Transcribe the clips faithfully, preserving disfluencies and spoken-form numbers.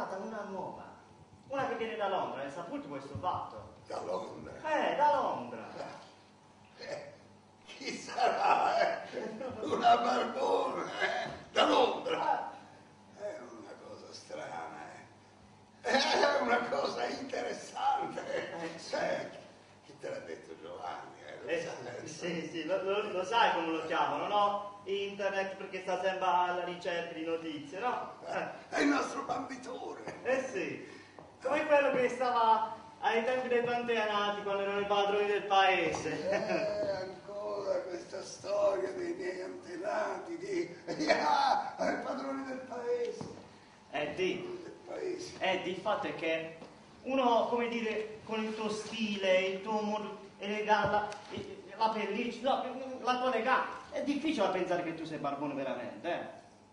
trovata una nuova. Una che viene da Londra, hai saputo questo fatto? Da Londra? Eh, da Londra. Eh, chi sarà, eh? Una barbona, eh? Da Londra? È una cosa strana, eh? È una cosa interessante. Eh, chi te l'ha detto, Giovanni? Eh, lo Eh, sai, sì, sì, lo, lo, lo sai come lo chiamano, no? Internet, perché sta sempre alla ricerca di notizie, no? Eh, è il nostro banditore. eh sì, come quello che stava ai tempi dei panteanati, quando erano i padroni del paese. Eh, ancora questa storia dei miei antenati, di... Ah, i padroni del paese. Eh, di, Del paese. eh, di, il fatto è che uno, come dire, con il tuo stile, il tuo modo elegante, la, la pelliccia, no, la tua eleganza, è difficile da pensare che tu sei barbone veramente, eh?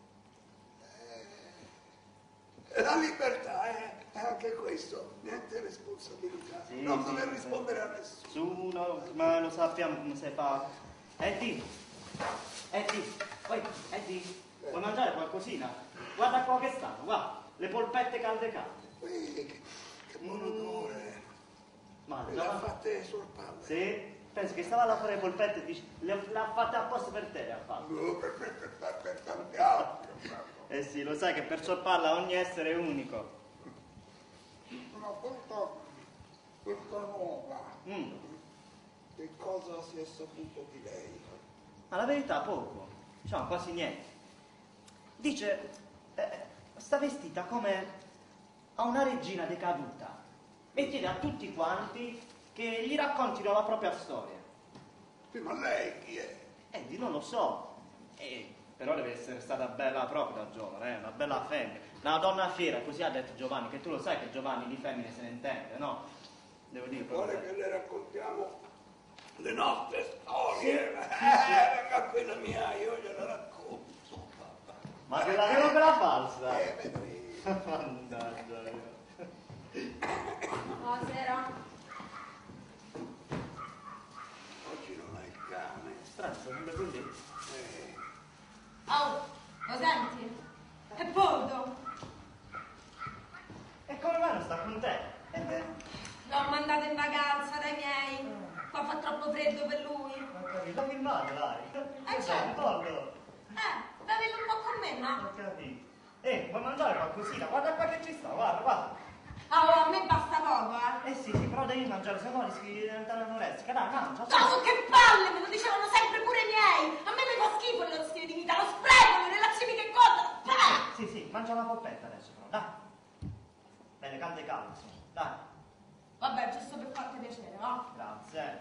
Eh, la libertà è, è anche questo, niente responsabilità, Sì, non sì, dover sì. rispondere a nessuno. Su, no, ma lo sappiamo come si fa. Eddie, Eddie, poi, Eddie, vuoi mangiare qualcosina? Guarda qua che stanno, guarda, le polpette calde calde. Ui, che, che buon odore. Ma Me le ha fatte sul palle. Sì, penso che stava là a fare le polpette e dice, le, le ha fatte apposta per te, le ha fatte. No, per, per, per, per tanti altri. Eh sì, lo sai che per sorparla ogni essere è unico. Una volta questa nuova, Mm. che cosa si è saputo di lei? Ma la verità poco, diciamo quasi niente. Dice, eh, sta vestita come a una regina decaduta e chiede a tutti quanti che gli raccontino la propria storia. Sì, ma lei chi è? Eddie, non lo so, eh, però deve essere stata bella proprio da giovane, eh, una bella femmina, una donna fiera, così ha detto Giovanni, che tu lo sai che Giovanni di femmine se ne intende, no? Devo dire Vuole proprio. che le raccontiamo le nostre storie? Sì, eh, sì, sì. venga quella mia, io gliela racconto. Ma quella vera o quella falsa? Eh, vedremo. Mannaggia. Buonasera. Oggi non hai il cane. Strano, sembra così. Eh, Oh, lo senti? È bordo. E come mai non sta con te? Eh, L'ho mandato in vacanza dai miei. Qua fa troppo freddo per lui. Ho capito, dammi in mano, dai. Eh, certo. Pollo. Eh, bevilo un po' con me, no? Ho capito. Eh, vuoi mangiare qualcosina? Guarda qua che ci sta, guarda, guarda. Oh, a me basta poco, eh. Eh sì, sì, però devi mangiare, se no rischi di diventare anorestica. Dai, mangia. Oh, che palle, me lo dicevano sempre pure i miei. A me mi fa schifo il loro stile di vita, lo spreco, le relazioni che contano. Bah! Sì, sì, mangia una polpetta adesso, però, dai. Bene, calde calde, sì. Dai. Vabbè, giusto per farti piacere, no? Grazie.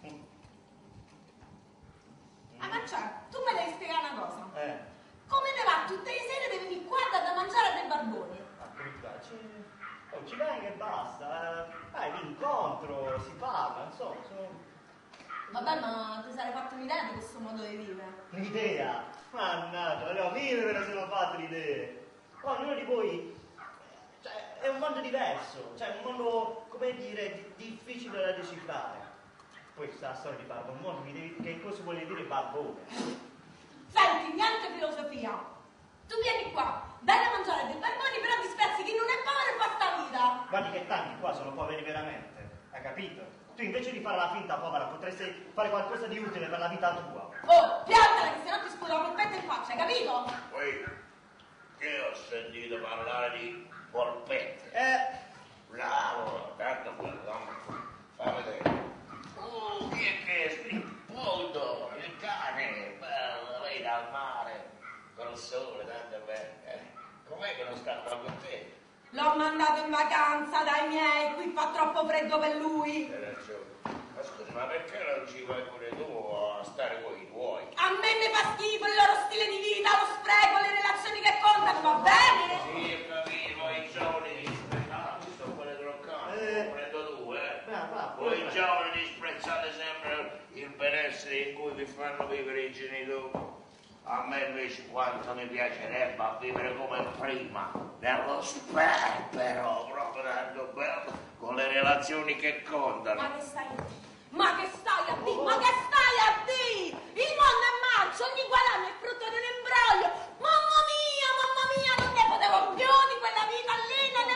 Ah, ma cioè, tu mi devi spiegare una cosa. Eh. Come te va tutte le sere devi venire qua da mangiare a dei barboni? Ma qua, ci... Oh, ci venga e basta. Eh. Dai, l'incontro, si parla, insomma. Sono... Vabbè, ma ti sarei fatto un'idea di questo modo di vivere? L'idea? Mannaggia, no, mille me ne sono fatte le idee. Ognuno di voi, cioè, è un mondo diverso, cioè un mondo, come dire, di- difficile da decifrare. Poi questa storia di Barbone, mo mi devi, che cosa vuole dire Barbone? Senti, niente filosofia. Tu vieni qua, dai a mangiare dei barboni, però ti spezzi chi non è povero e fa sta vita. Guardi che tanti qua sono poveri veramente, hai capito? Tu invece di fare la finta povera potresti fare qualcosa di utile per la vita tua. Oh, piantala che sennò ti sputa la polpetta in faccia, hai capito? Poi, io ho sentito parlare di polpette. Eh, Bravo, tanto quello, fa vedere. Oh, chi è che è? Il poldo, il cane, bello, lei dal mare, con il sole, tanto bello. Eh, com'è che non sta qua con te? L'ho mandato in vacanza dai miei, qui fa troppo freddo per lui. Hai ragione. Ma scusi, ma perché non ci vai pure tu a stare con i tuoi? A me mi fa schifo il loro stile di vita, lo spreco, le relazioni che contano, va bene? Sì, ho capito, ma i giovani disprezzati sono quelle troccate, Eh. comprendo tu, eh? brava, brava. Voi giovani disprezzate sempre il benessere in cui vi fanno vivere i genitori. A me invece quanto mi piacerebbe a vivere come prima, nello sperpero, proprio tanto bello, con le relazioni che contano. Ma che stai a dire? Ma che stai a dire? Ma che stai a dire? Il mondo è marcio, ogni guadagno è frutto di un imbroglio. Mamma mia, mamma mia, non ne potevo più di quella vita lì, non ne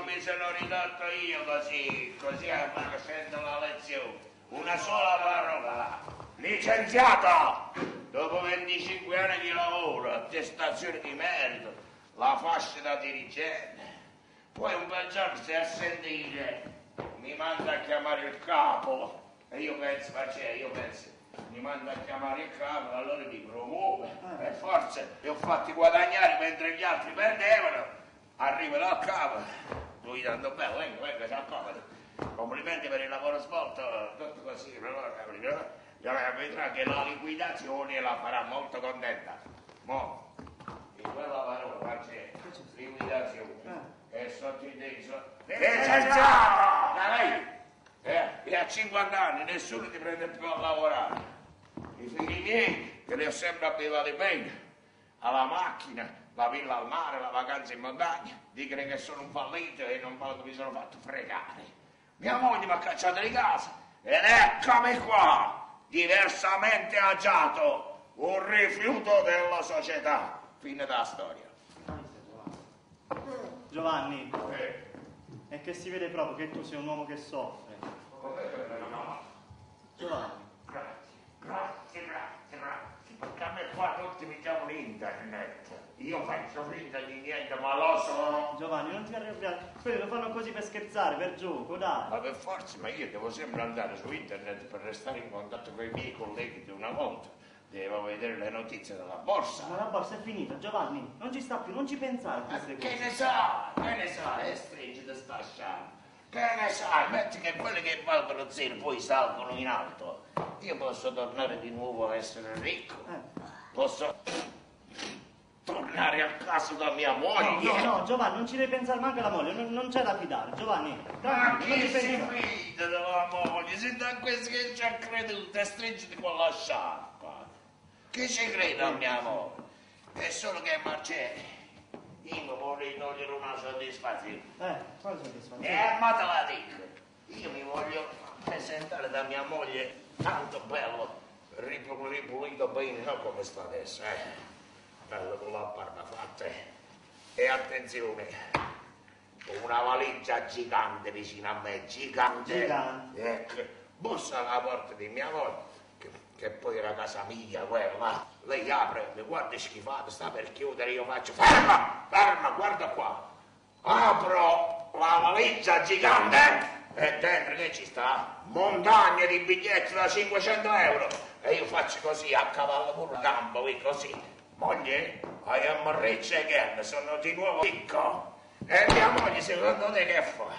mi sono ridotto io così, così facendo la lezione. Una sola parola. Licenziato! Dopo venticinque anni di lavoro, attestazione di merito, la fascia da dirigente. Poi un bel giorno si a sentire, mi manda a chiamare il capo. E io penso, ma c'è, io penso, mi manda a chiamare il capo, allora mi promuove. E forse li ho fatti guadagnare mentre gli altri perdevano. Arrivo dal capo, lui tanto bello, venga, venga, si accomoda. Complimenti per il lavoro svolto, tutto così, allora vedrà che la liquidazione la farà molto contenta. Mo, in quella parola c'è liquidazione. E sottinteso, licenziato! Dai! Eh, e a cinquanta anni nessuno ti prende più a lavorare. I figli miei, che li ho sempre abituati bene, alla macchina, la villa al mare, la vacanza in montagna, dicono che sono un fallito e non mi sono fatto fregare. Mia moglie mi ha cacciato di casa ed eccomi qua, diversamente agiato, un rifiuto della società. Fine della storia. Giovanni, Eh. è che si vede proprio che tu sei un uomo che soffre. No. Giovanni. Grazie, grazie, grazie, grazie. Perché a me qua tutti mi chiamano internet. Io faccio finta di niente, ma lo so. Giovanni, non ti arrabbiare. Quelli lo fanno così per scherzare, per gioco, dai. Ma per forza, ma io devo sempre andare su internet per restare in contatto con i miei colleghi di una volta. Devo vedere le notizie della borsa. Ma la borsa è finita, Giovanni. Non ci sta più, non ci pensare a queste Che cose. ne sa? Che ne sa? È stringe di sta sciarpa. Che ne sai? Metti che quelli che valgono zero poi salgono in alto. Io posso tornare di nuovo a essere ricco. Eh. Posso tornare a casa da mia moglie. No, no, no, Giovanni, non ci devi pensare manco alla moglie, non, non c'è da fidare, Giovanni. Ma Tranquillo, non chi ci si pensare. fida della moglie? Se da questo che ci ha creduto e stringete con la sciarpa. Chi ci crede a mia moglie? È solo che Marcelli, io mi voglio togliere una soddisfazione. Eh, quale soddisfazione? Eh, ma te la dico, io mi voglio presentare da mia moglie tanto bello, ripul- ripulito bene, non come sta adesso, eh. Bello con la barba fatta. E attenzione, una valigia gigante vicino a me, gigante. Gigante. Ecco, bussa alla porta di mia moglie, che, che poi era casa mia quella. Lei apre, mi guarda schifato, sta per chiudere, io faccio, ferma, ferma, guarda qua. Apro la valigia gigante e dentro che ci sta? Montagne di biglietti da cinquecento euro. E io faccio così, a cavallo con la gamba, qui così. Moglie, I am rich again, sono di nuovo ricco. E mia moglie, secondo te che fa?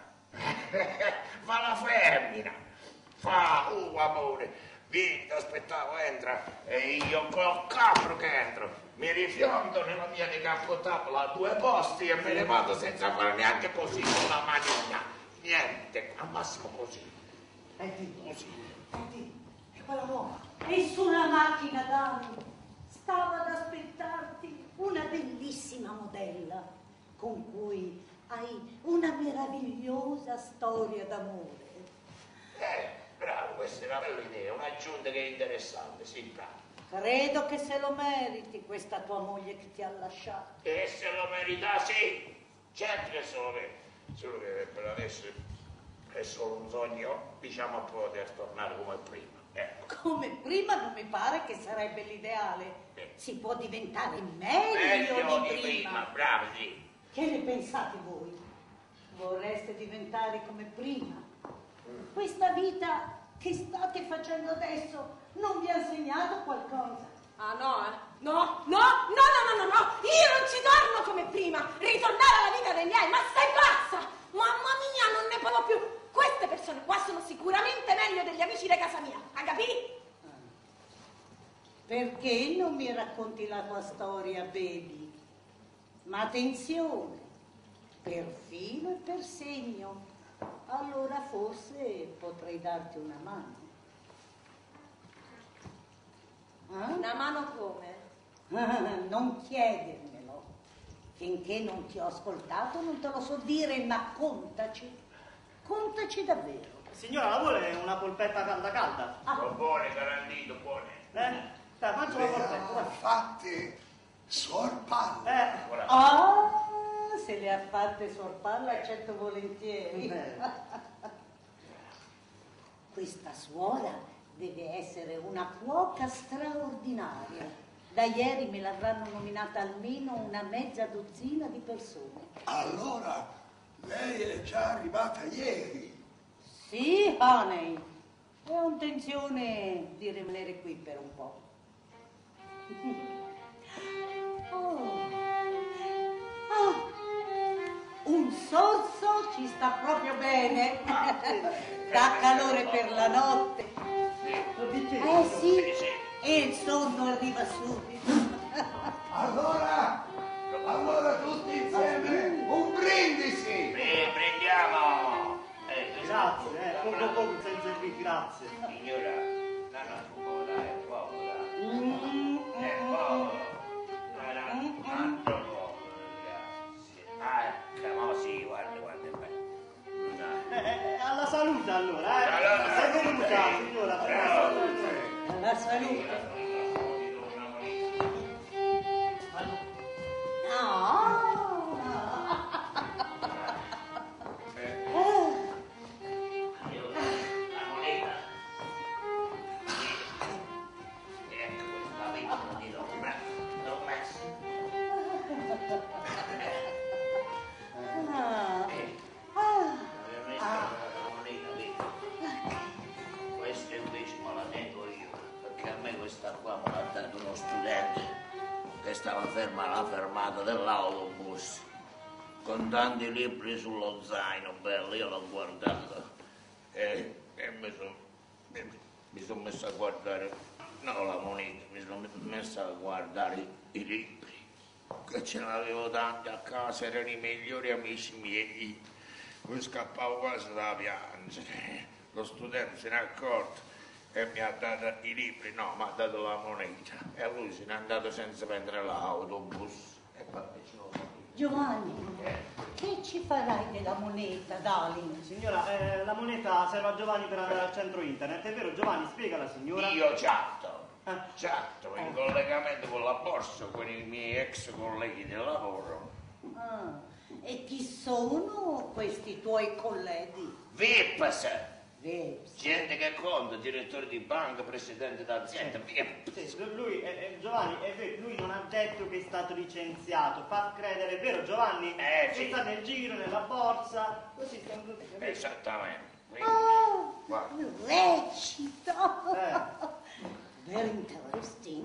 Fa la femmina. Fa, uh, amore, vieni, ti aspettavo, entra. E io col capro che entro, mi rifiondo nella mia decapotable a due posti e me ne vado senza fare neanche così con la manina. Niente, al massimo così. E di, Così. e di, è quella nuova. E sulla macchina, Dani, stava ad aspettarti una bellissima modella con cui hai una meravigliosa storia d'amore. Eh, bravo, questa è una bella idea, un'aggiunta che è interessante, sì, bravo. Credo che se lo meriti questa tua moglie che ti ha lasciato. E se lo merita, sì, certo che se lo merita. Solo che per adesso è solo un sogno, diciamo, a poter tornare come prima. Ecco. Come prima non mi pare che sarebbe l'ideale. Eh. Si può diventare meglio, Meglio di, di prima. prima, bravo, sì. Che ne pensate voi? Vorreste diventare come prima? Questa vita che state facendo adesso non vi ha insegnato qualcosa? Ah no, eh? No, no, no, no, no, no, no! Io non ci torno come prima! Ritornare alla vita dei miei! Ma sei pazza! Mamma mia, non ne posso più! Queste persone qua sono sicuramente meglio degli amici di casa mia, hai capito? Perché non mi racconti la tua storia, baby? Ma attenzione, per filo e per segno. Allora forse potrei darti una mano. Eh? Una mano come? Non chiedermelo. Finché non ti ho ascoltato non te lo so dire, ma contaci. Contaci davvero. Signora, la vuole una polpetta calda calda? Ah, Sono buone, garantito, buone. Eh? Dai, faccio la polpetta, Le ha dai. fatte sorpalle. Eh, Ora, ah, se le ha fatte sorparla, accetto volentieri. Eh. Questa suora deve essere una cuoca straordinaria. Da ieri me l'avranno nominata almeno una mezza dozzina di persone. Allora, lei è già arrivata ieri. Sì, honey. E ho intenzione di rimanere qui per un po'. Oh. Oh. Un sorso ci sta proprio bene. Dà calore per la notte. Eh sì, e il sonno arriva subito. Allora, allora tutti insieme, un brindisi! Eh, prendiamo! Eh, Grazie, eh, poco poco senza qui, grazie. Signora, no, no, un po' dai, un po' dai. Mm, È poco. No, no, un altro po'. Grazie. Ah, ma sì, guarda, guarda, guarda. Eh, eh, alla salute allora, eh. Allora, Sei venuta, sì. signora, per la Bravo. salute. La salute. No. La moneta. Ecco, questa piccola di l'ombra. L'ho messa. Ah. Eh, Ah. avevo messo la moneta piccola. Questa invece me la tengo io, perché a me questa qua me l'ha dato uno studente che stava fermo alla fermata dell'autobus con tanti libri sullo zaino, bello, io l'ho guardato e, e mi sono mi son messo a guardare, no la moneta, mi sono messo a guardare i, i libri, che ce n'avevo tanti a casa, erano i migliori amici miei, mi scappavo quasi da piangere, lo studente se n'è accorto e mi ha dato i libri, no, mi ha dato la moneta e lui se n'è andato senza prendere l'autobus e poi ce l'ho fatto. Giovanni, che ci farai della moneta, darling? Signora, eh, la moneta serve a Giovanni per andare al centro internet, è vero Giovanni? Spiega alla signora. Io chatto, Eh. chatto in collegamento con la borsa, con i miei ex colleghi di lavoro. Ah, e chi sono questi tuoi colleghi? Vips, Vips. gente che conta, direttore di banca, presidente d'azienda, Vips. Sì, lui, eh, eh, Giovanni, è vero, lui non ha detto che è stato licenziato, fa credere, è vero Giovanni? Eh, che sì. sta nel giro, nella borsa, così stiamo tutti capendo. Esattamente. Quindi, Ah, guarda. recito. Eh. Very interesting.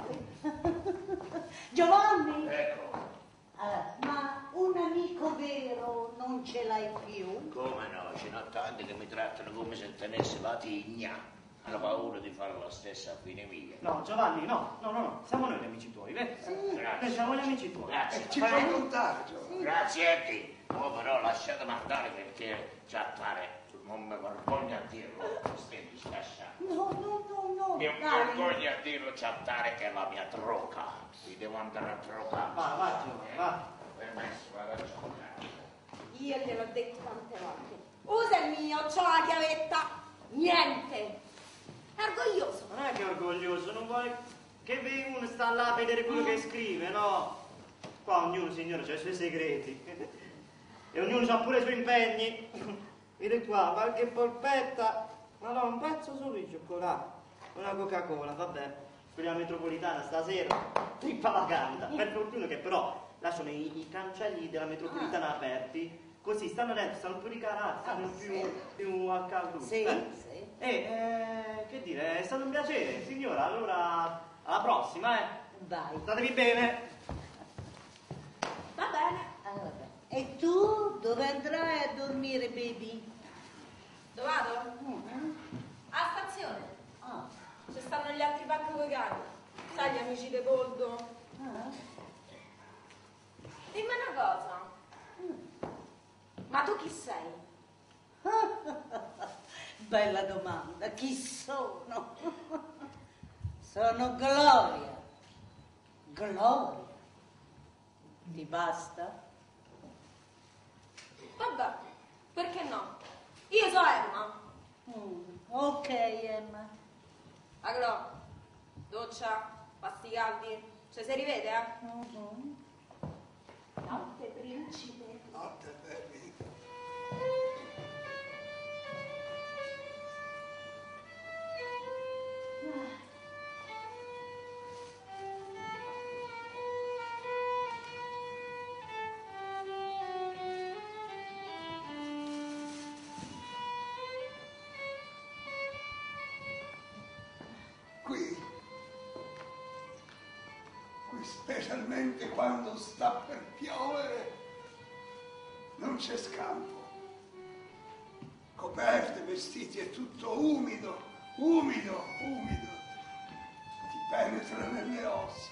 Giovanni, Ecco, eh, ma un amico vero non ce l'hai più? come no, ce n'ho tanti che mi trattano come se tenessi la tigna. Hanno paura di fare la stessa fine mia. No, Giovanni, no, no, no, no, siamo noi gli amici tuoi, vero? Sì. Noi siamo gli amici tuoi. Grazie. Ci puoi contare, Giovanni? Grazie Eddie. Oh, però lasciatemi andare perché chattare, non mi vergogno a dirlo, stai scasciando. No, no, no, no. Mi darling. vergogno a dirlo, chattare che è la mia droga. Mi devo andare a drogare. Va, va Giovanni, va. Permesso, vado a giocare. Io gliel'ho detto tante volte. Usa il mio, c'ho la chiavetta. Niente. È orgoglioso. Non è che è orgoglioso, non vuole che ve- uno sta là a vedere quello che scrive, no? Qua ognuno, signore, ha i suoi segreti. E ognuno ha pure i suoi impegni. Vedi qua, qualche polpetta. Ma no, un pezzo solo di cioccolato. Una Coca-Cola, vabbè. Quella metropolitana stasera, trippa la canta. Per fortuna che però lasciano i, i cancelli della metropolitana aperti. Così stanno dentro, stanno più ricarati, stanno Ah, più, sì. più a caldo. Sì, Eh. sì. E eh, che dire, è stato un piacere, signora. Allora, alla prossima, eh. Vai. Statevi bene. Va bene. Ah, vabbè. E tu dove andrai a dormire, baby? Dove vado? Mm. A stazione. Ah. Ci stanno gli altri pacchi vegani. Sai gli amici di Poldo? Ah. Dimmi una cosa. Ma tu chi sei? Bella domanda, chi sono? Sono Gloria. Gloria. Ti basta? Vabbè, perché no? Io sono Emma. Mm, ok, Emma. Agro, doccia, pasti caldi. Ci si rivede, eh? Mhm. Notte, principe. Notte, baby. Qui, qui specialmente quando sta per piovere, non c'è scampo. Coperte, vestiti, è tutto umido, umido, umido. Ti penetra nelle ossa.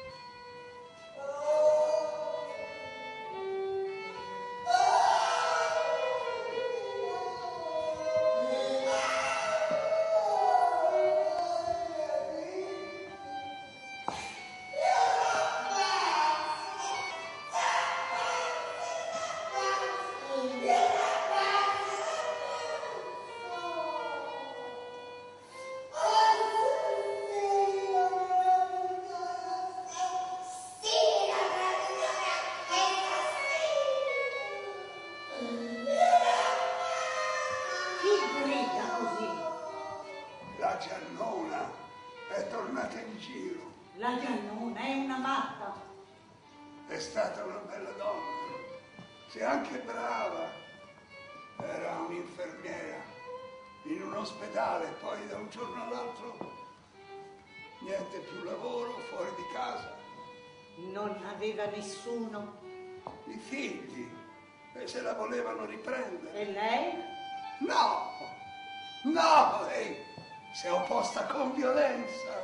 La Giannona è tornata in giro. La Giannona è una matta. È stata una bella donna, se anche brava. Era un'infermiera in un ospedale, poi da un giorno all'altro niente più lavoro, fuori di casa. Non aveva nessuno. I figli, e se la volevano riprendere. E lei? No, no, lei si è opposta con violenza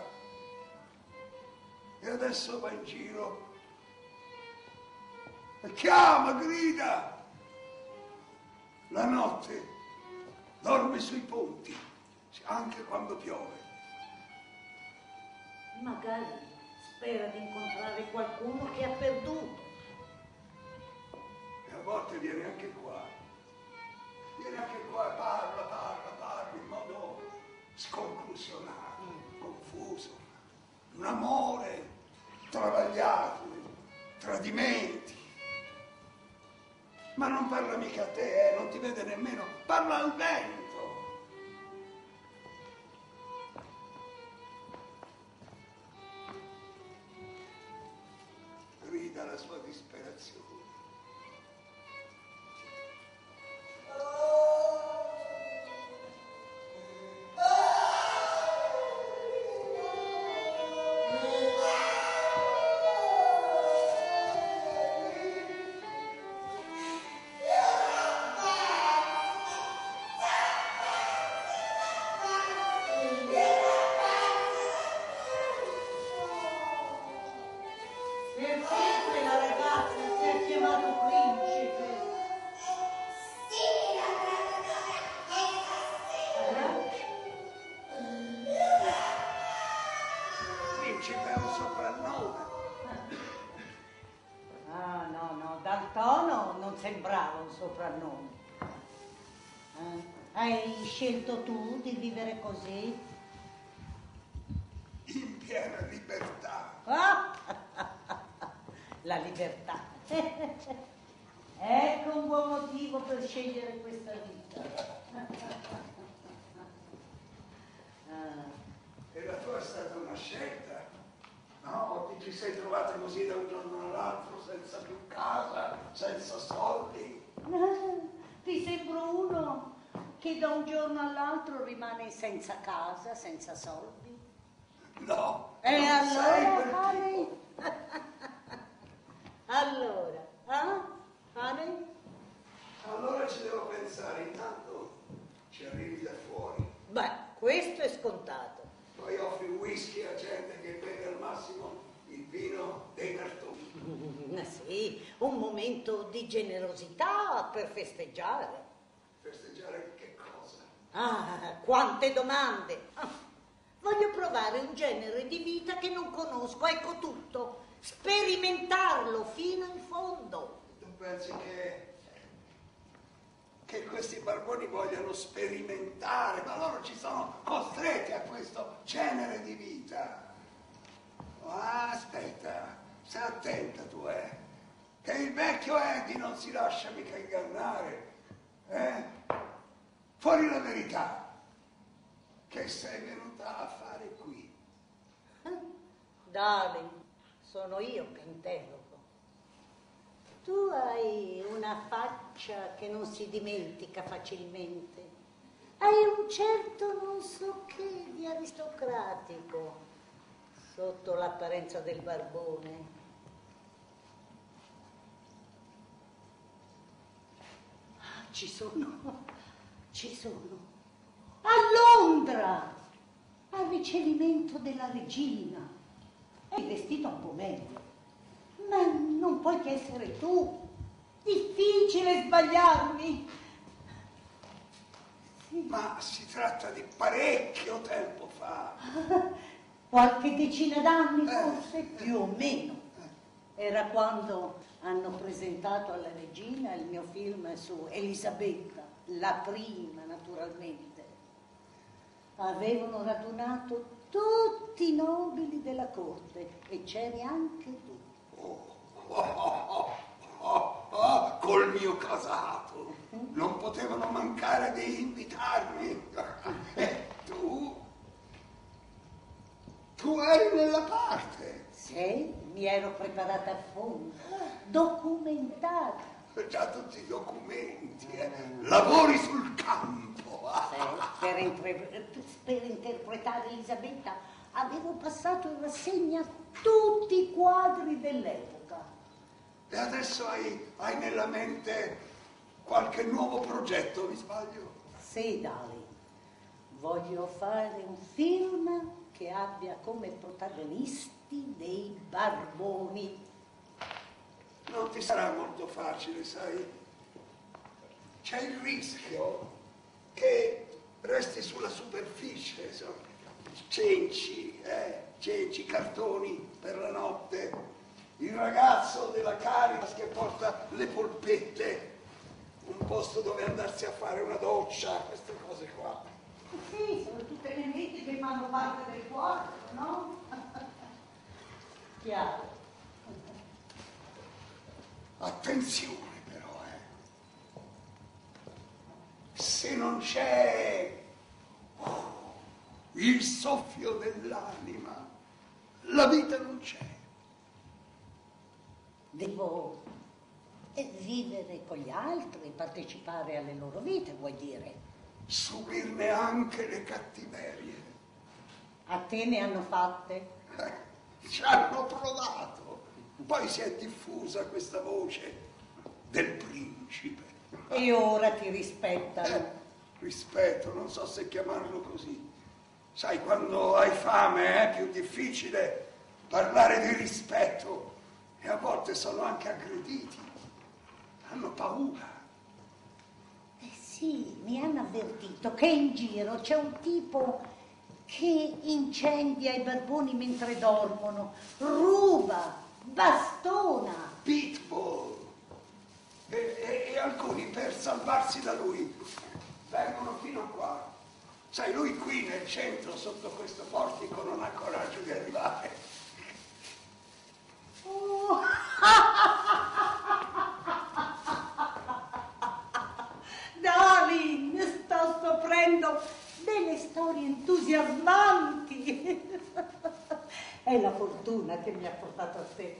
e adesso va in giro e chiama, grida. La notte dorme sui ponti, anche quando piove. Magari spera di incontrare qualcuno che ha perduto. E a volte viene anche qua. Viene anche qua e parla, parla, parla in modo sconclusionato, confuso. Un amore travagliato, tradimenti. Ma non parla mica a te, eh, non ti vede nemmeno, parla al vento. Grida la sua disperazione. Sembrava un soprannome. Eh? Hai scelto tu di vivere così? In piena libertà. Ah? La libertà. Ecco un buon motivo per scegliere questa vita. Ah. E la tua è stata una scelta? No, ti ci sei trovata così da un giorno all'altro, senza più casa, senza soldi. Ti sembro uno che da un giorno all'altro rimane senza casa, senza soldi? No. E allora, Honey? Allora, ah? Honey? Allora ci devo pensare, intanto ci arrivi da fuori. Beh, questo è scontato. Poi offri whisky a gente che beve al massimo il vino dei cartoni. Mm, sì, un momento di generosità per festeggiare. Festeggiare che cosa? Ah, quante domande! Ah, voglio provare un genere di vita che non conosco, ecco tutto. Sperimentarlo fino in fondo. Tu pensi che... che questi barboni vogliano sperimentare, ma loro ci sono costretti a questo genere di vita. Ah, aspetta, stai attenta tu, eh. che il vecchio Eddie non si lascia mica ingannare, eh? Fuori la verità, che sei venuta a fare qui? Darling, sono io che interrogo. Tu hai una faccia che non si dimentica facilmente. Hai un certo non so che di aristocratico sotto l'apparenza del barbone. Ah, ci sono, ci sono. A Londra, al ricevimento della regina. È vestito un po' meglio, ma non puoi che essere tu. Difficile sbagliarmi. Sì. Ma si tratta di parecchio tempo fa. Qualche decina d'anni, Eh. forse, più o meno. Era quando hanno presentato alla regina il mio film su Elisabetta, la prima, naturalmente. Avevano radunato tutti i nobili della corte e c'eri anche tu. Oh, oh, oh, oh, oh, col mio casato. Non potevano mancare di invitarmi. E tu? Tu eri nella parte. Sì, mi ero preparata a fondo, documentata. Già tutti i documenti, eh. Lavori sul campo. Sì, per, intre- per interpretare Elisabetta avevo passato in rassegna tutti i quadri dell'epoca. E adesso hai, hai nella mente qualche nuovo progetto, mi sbaglio? Sì, Dali, voglio fare un film che abbia come protagonisti dei barboni. Non ti sarà molto facile, sai? C'è il rischio che resti sulla superficie, insomma. Cenci, eh? Cenci, cartoni per la notte, il ragazzo della Caritas che porta le polpette, un posto dove andarsi a fare una doccia, queste cose qua. Sì, sono tutte le menti che fanno parte del quadro, no? Chiaro. Attenzione però, eh. Se non c'è oh, il soffio dell'anima, la vita non c'è. Devo eh, vivere con gli altri, partecipare alle loro vite, vuoi dire? Subirne anche le cattiverie. A te ne hanno fatte? Eh, ci hanno provato. Poi si è diffusa questa voce del principe. E ora ti rispettano. Eh, rispetto, non so se chiamarlo così. Sai, quando hai fame è più difficile parlare di rispetto e a volte sono anche aggrediti. Hanno paura. Eh sì, mi hanno avvertito che in giro c'è un tipo che incendia i barboni mentre dormono, ruba, bastona. Pitbull. E, e, e alcuni per salvarsi da lui vengono fino qua. Sai, lui qui nel centro, sotto questo portico, non ha coraggio di arrivare. Oh. Darling, sto scoprendo delle storie entusiasmanti. È la fortuna che mi ha portato a te.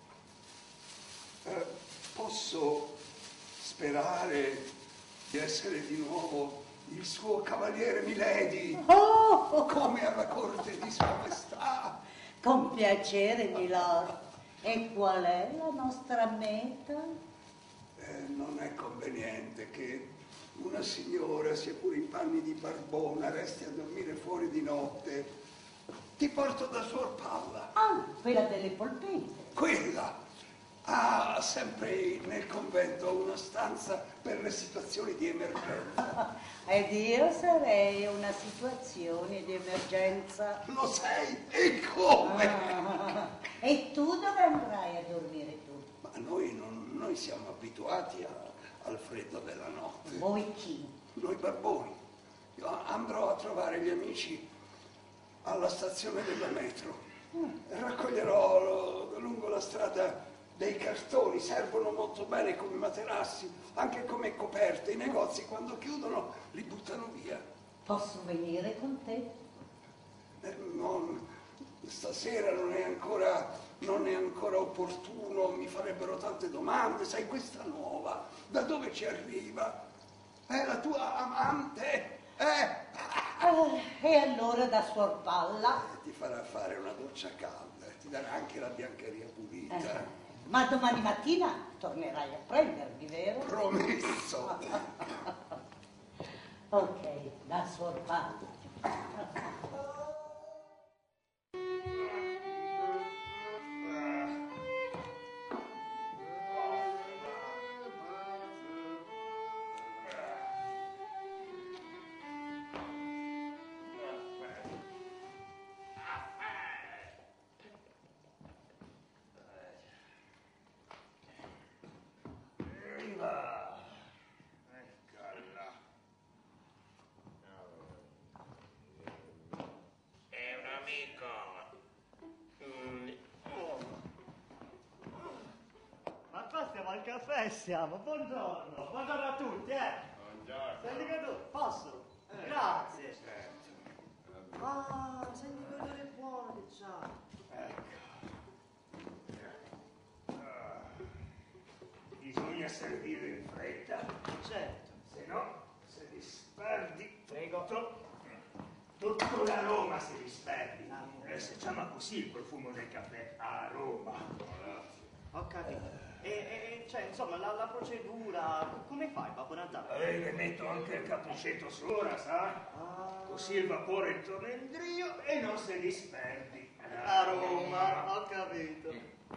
Eh, posso sperare di essere di nuovo il suo cavaliere Milady, Oh, come alla corte di Sua Maestà. con piacere, milord. E qual è la nostra meta? Eh, non è conveniente che una signora, sia pure in panni di barbona, resti a dormire fuori di notte. Ti porto da Suor Paola. Ah, quella delle polpette. Quella ha sempre nel convento una stanza per le situazioni di emergenza. Ed io sarei una situazione di emergenza. Lo sei? E come? Ah, e tu dove andrai a dormire tu? Ma noi, non, noi siamo abituati a- al freddo della notte. Voi chi? Noi barboni. Io andrò a trovare gli amici alla stazione della metro. Raccoglierò lo- lungo la strada dei cartoni servono molto bene come materassi, anche come coperte. I negozi quando chiudono li buttano via. Posso venire con te? Eh, non, stasera non è ancora, non è ancora opportuno, mi farebbero tante domande. Sai, questa nuova, da dove ci arriva? È la tua amante? Eh? Ah, e allora da Suor Palla? Ti farà fare una doccia calda, ti darà anche la biancheria pulita. Eh. Ma domani mattina tornerai a prendermi, vero? Promesso. Ok, da Suor Palla. Al caffè siamo, buongiorno, buongiorno a tutti, eh? Buongiorno. Sei indicatore? Posso? Eh, Grazie. Certo. Ah, sei indicatore buono che c'ha. Ecco. Ah. Bisogna servire in fretta, Certo. se no se disperdi Prego. tutto, tutto la Roma si disperdi. E si chiama così il profumo del caffè, a Roma. Ho capito. E, e cioè, insomma, la, la procedura, come fai, Babbo Natale? E le metto anche il cappuccetto sopra, sa? Ah, Così il vapore intorno il drio e non se disperdi. a Roma, ho capito.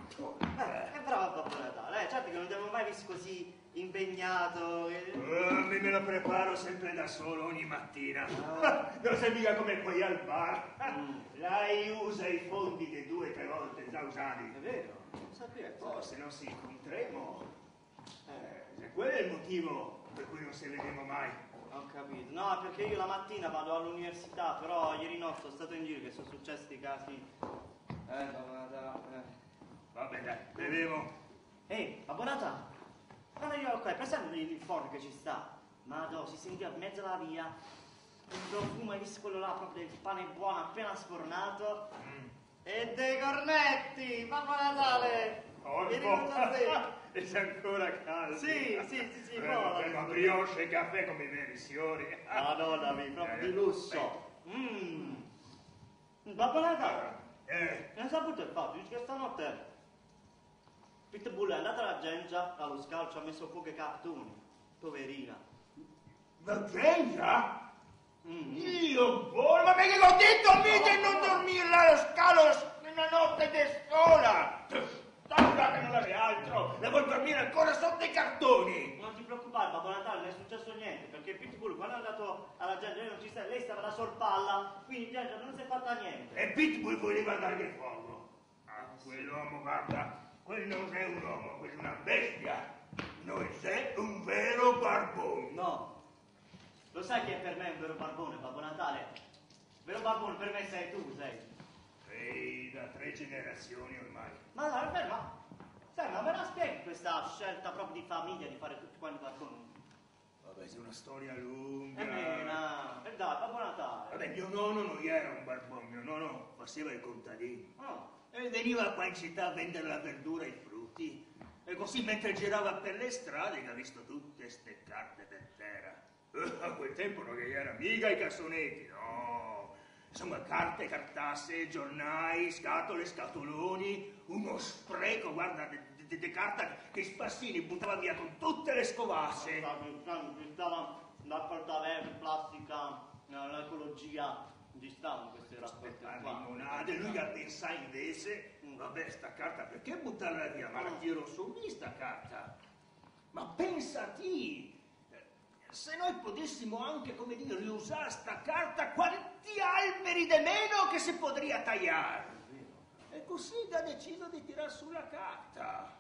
Eh, è bravo Babbo Natale, eh? Certo che non ti avevo mai visto così impegnato. eh. Uh, mi me la preparo sempre da solo ogni mattina. Non sei mica come quelli al bar. Mm. Lei usa i fondi che due o tre volte già usati. È vero, non sapevo. Oh, se non ci incontremo, eh, se quello è il motivo per cui non ci vediamo mai. Ho capito. No, perché io la mattina vado all'università, però ieri notte sono stato in giro che sono successi dei casi. Eh, Babbo Natale. eh. Vabbè, dai, beviamo. Ehi, Babbo Natale, guarda io qua, presente il forno che ci sta? Ma no, si sentiva in mezzo alla via un profumo, hai visto quello là proprio del pane buono appena sfornato? Mm. E dei cornetti, Babbo Natale! Mi ricordo a te. E sei ancora caldo. Sì, sì, sì, sì, Eh, buono. vabbè, ma brioche e caffè come i veri signori. Madonna mia, proprio di lusso. Mmm. Babbo Natale, Eh, non saputo il fatto, dice che stanotte Pitbull è andata alla Gengia, allo scalcio, ha messo fuoco ai cartoni. Poverina. la Gengia? Mm. Io voglio, ma perché l'ho detto a me di non dormire là allo scalo una notte di sola? Tanta che non aveva altro, e vuoi dormire ancora sotto i cartoni? Non ti preoccupare, Babbo Natale, non è successo niente, perché Pitbull quando è andato alla Gengia lei non ci sta, lei stava da sorpalla, quindi Gengia non si è fatta niente. E Pitbull voleva dargli fuoco. Ah, quell'uomo, guarda, quello non è un uomo, quello è una bestia. Non sei un vero barbone. No. Lo sai chi è per me un vero barbone, Babbo Natale? Vero barbone per me sei tu, sei. Sei da tre generazioni ormai. Ma no, è vero, ma... Sai, ma me la spieghi questa scelta proprio di famiglia di fare tutti quanti barboni? Vabbè, c'è una storia lunga. E mena, e dai, Babbo Natale. Vabbè, mio nonno non era un barbone, mio nonno faceva il contadino. Oh. E veniva qua in città a vendere la verdura e i frutti. E così mentre girava per le strade che ha visto tutte ste carte per terra. A quel tempo non era mica i cassonetti, no. Insomma, carte, cartasse, giornali, scatole, scatoloni, uno spreco, guarda, di carta che Spassini buttava via con tutte le scovasse. Ci stava la carta verde, plastica, l'ecologia, ci stavano queste raccolte qua. Limonade, lui che pensa invece, vabbè, sta carta perché buttarla via? Ma la tiro su lì sta carta. Ma pensati, se noi potessimo anche, come dire, riusare sta carta, quanti alberi di meno che si potrebbe tagliare. E così ha deciso di tirar sulla carta.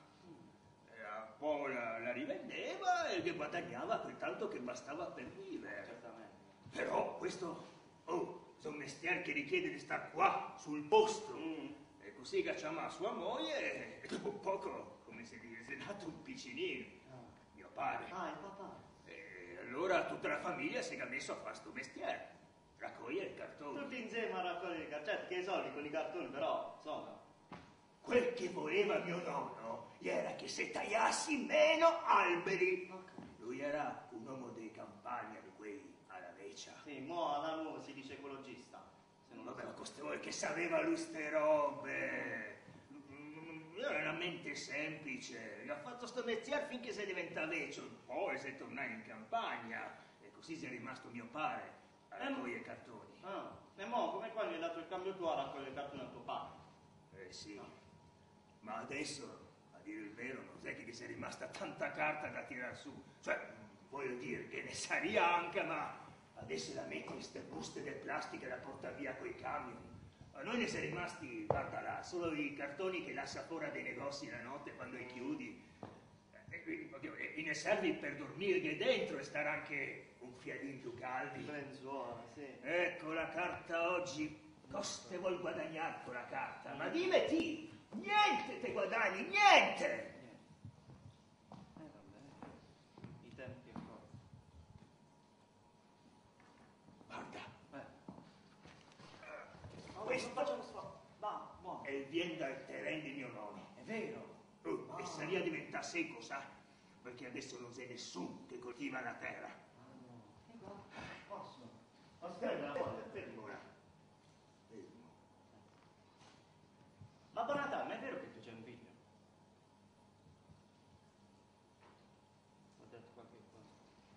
E un po' la, la rivendeva e che guadagnava quel tanto che bastava per vivere. Certamente. Però questo, oh, è un mestiere che richiede di star qua, sul posto. Mm. E così che chiama sua moglie e dopo poco, come come se gli fosse nato un piccinino, Ah, mio padre. ah, il papà. E allora tutta la famiglia si è messo a fare sto mestiere, raccogliere i cartoni. Tutti insieme a raccogliere i cartoni, certo che i soldi con i cartoni, però, insomma. Quel che voleva mio nonno era che se tagliassi meno alberi. Lui era un uomo di campagna, di quei alla vecchia. Sì, mo alla nuova si dice ecologista. Se non lo Vabbè, ma so. coste voi che sapeva lui ste robe. Mm, Era una mente semplice. Gli ha fatto sto mestiere finché si diventa vecchio. Poi si torna in campagna. E così si è rimasto mio padre a raccogliere i cartoni. Ah, e mo come qua gli hai dato il cambio tuo a raccogliere i cartoni al tuo padre? Eh sì. Ma adesso, a dire il vero, non è che gli sia rimasta tanta carta da tirar su. Cioè, voglio dire che ne sa anche, ma adesso la metti in queste buste di plastica da portare via coi camion. A noi ne sono rimasti, guarda là, solo i cartoni che lascia fuori dei negozi la notte quando li chiudi. E ne servi per dormire dentro e stare anche un fiadino più caldi. Lenzuola, sì. Ecco, la carta oggi, coste vuol guadagnare con la carta, ma dimmi ti, niente te guadagni, niente! Eh vabbè, i tempi e cose. Guarda, Eh. Oh, questo non facciamo sto. Va, buono. è il bien dal terreno di mio nonno. È vero. Oh, Ah. E saria diventa secco, sa? Perché adesso non c'è nessuno che coltiva la terra. Ah, no. E va, posso? Aspetta una volta, fermo. Ora, fermo. Babbo Natale, ma è vero che tu c'hai un figlio? Ho detto qualche cosa.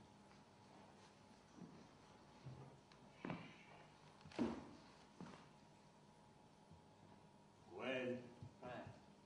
Quel Eh.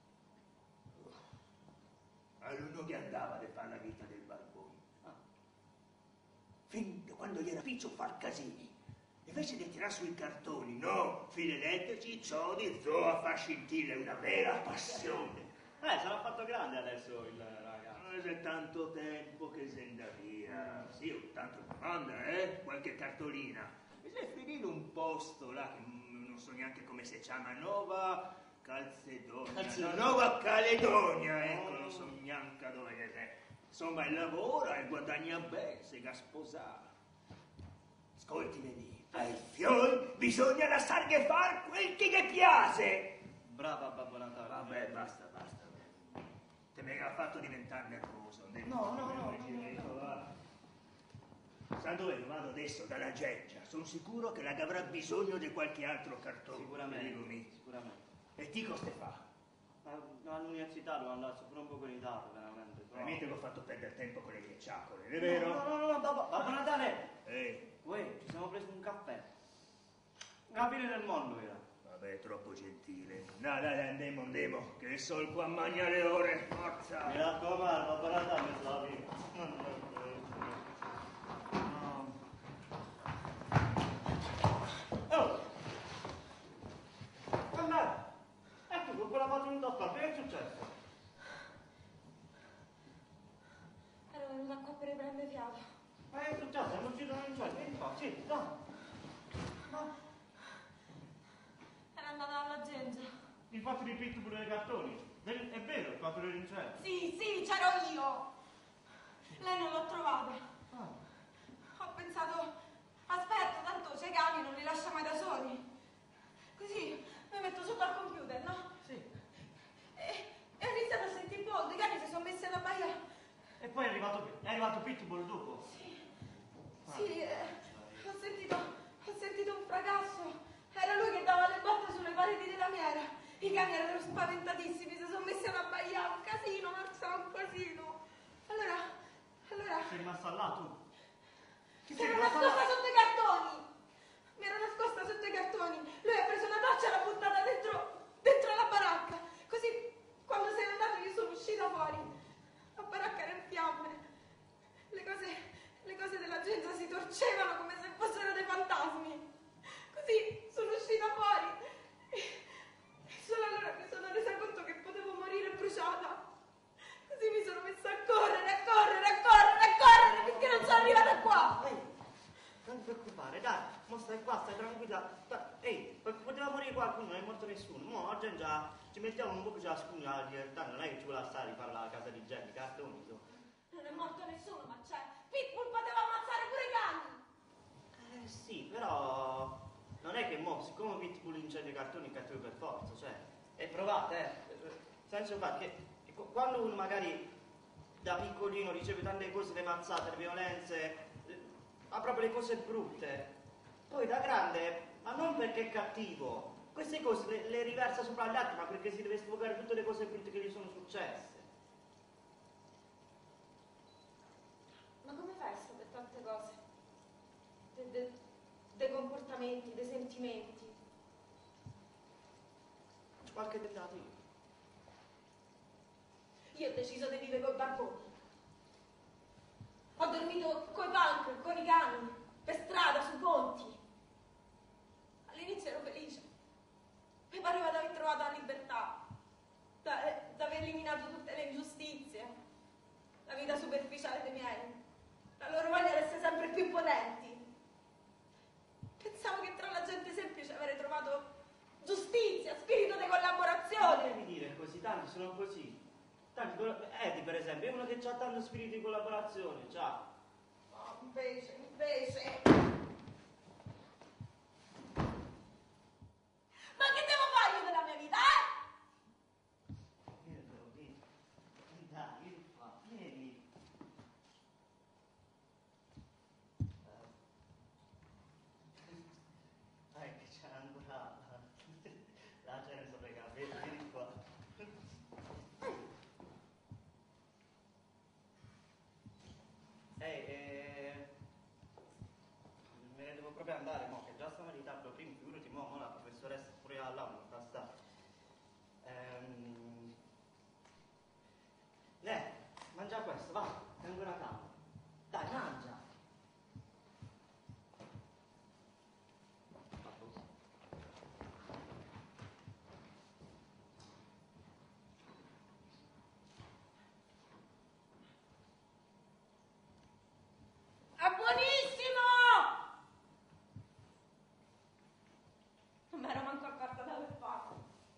all'uno che andava di fare la vita del barbone. Ah. Fin da quando gli era piccio far casini. Invece di tirare sui cartoni, no, fili elettrici, ciodi, zoo a far scintille, una vera passione. Eh, sarà fatto grande adesso il ragazzo. Non c'è tanto tempo che se andà via. Sì, ho tanto domanda, eh? Qualche cartolina. E se finito un posto là, che mm, non so neanche come si chiama, Nova Calcedonia. Calcedonia. No, Nuova Caledonia, ecco, non so neanche dove che è. Insomma, il lavora e guadagna bene, si ga sposare. Ascolti, vedi, ai fioi bisogna lasciare far quel che gli piace. Brava Babbo Natale. Vabbè, basta, basta. Te mi ha fatto diventare nervoso. No, no, no, no, Ecco, va. Sa dove vado adesso? Dalla Geggia. Sono sicuro che la avrà bisogno di qualche altro cartone. Sicuramente, Dicomi. sicuramente. E ti cosa fa? Ma all'università devo andare pure un po' in ritardo, veramente. però- Veramente l'ho fatto perdere tempo con le ghiacciacole, è No, vero? no, no, no, Babbo, Babbo Natale! Ehi, Uè, ci siamo presi un caffè. La fine del mondo era. vabbè, troppo gentile. No, dai, dai, andiamo, andiamo, che sono qua a mangiare le ore, forza. Mi raccomando, Babbo Natale mi sta via. Oh! Andate! Ecco, con quella battuta qua, che è successo? Ero venuta qua per riprendere fiato. Ma è successo? È uscito in cielo, vieni qua, sì, dai. Ma Era andata alla Gengia. il fatto di pitbull dei cartoni, Del- è vero, il fatto dell'incendio. Sì, sì, c'ero io. Lei non l'ho trovata. Ah. Ho pensato, aspetta, tanto c'è i cani, non li lascia mai da soli. Così mi metto sotto al computer, no? Sì. E, e ho iniziato a sentire il poldo, i cani si sono messi alla baia. E poi è arrivato, è arrivato Pitbull dopo. Sì, sì, eh, ho sentito, ho sentito un fracasso. Era lui che dava le botte sulle pareti della miera. I cani erano spaventatissimi, si sono messi ad abbaiare, un casino, Marza, un casino. Allora, allora, Sei rimasta là tu? Chi mi sei ero rimasta nascosta là? sotto i cartoni. Mi ero nascosta sotto i cartoni. Lui ha preso una torcia e l'ha buttata dentro, dentro la baracca. Così, quando se n'è andato, io sono uscita fuori. La baracca era in fiamme. Le cose, le cose della gente si torcevano come se fossero dei fantasmi. Così sono uscita fuori. E solo allora mi sono resa conto che potevo morire bruciata. Così mi sono messa a correre, a correre, a correre, a correre, finché non sono arrivata qua. Ehi, non ti preoccupare, dai, mo stai qua, stai tranquilla. Dai, ehi, poteva morire qualcun mo oggi già ci mettiamo un po' ciascuno alla libertà, non è che ci vuole stare di fare la casa di gente, cartoni. So. Non è morto nessuno, ma c'è. Pitbull poteva ammazzare pure i cani. Eh sì, però non è che mo, siccome Pitbull incendia i cartoni è cattivo per forza, cioè, è provate, eh. Senso fa che quando uno magari da piccolino riceve tante cose, le mazzate, le violenze, ha proprio le cose brutte, poi da grande, ma non perché è cattivo, queste cose le, le riversa sopra gli altri, ma perché si deve sfogare tutte le cose brutte che gli sono successe. Ma come fai a sapere tante cose? De, de, dei comportamenti, dei sentimenti? Qualche tentativo. Io ho deciso di vivere col barbone. Ho dormito coi punk, con i cani, per strada, sui ponti. All'inizio ero felice. Mi pareva di aver trovato la libertà, da, da aver eliminato tutte le ingiustizie, la vita superficiale dei miei, la loro voglia di essere sempre più potenti. Pensavo che tra la gente semplice avrei trovato giustizia, spirito di collaborazione. Non devi dire così, tanti sono così. Tanti, Eddie per esempio, è uno che ha tanto spirito di collaborazione, già. Oh, invece, invece... Ma che devo fare io della mia vita, eh? Vieni, vieni, dai, vieni qua, vieni. Dai che c'è ancora la cena sopra i capelli, vieni qua. Ehi, eh, me ne devo proprio andare, mo, che già stavo in ritardo prima, figurati, mo, mo la professoressa pure all'aula, sta sta. Ehm... Ne, mangia questo, va, è ancora caldo. Dai, mangia. È buonissimo! Non mi ero manco accorta di aver fatto.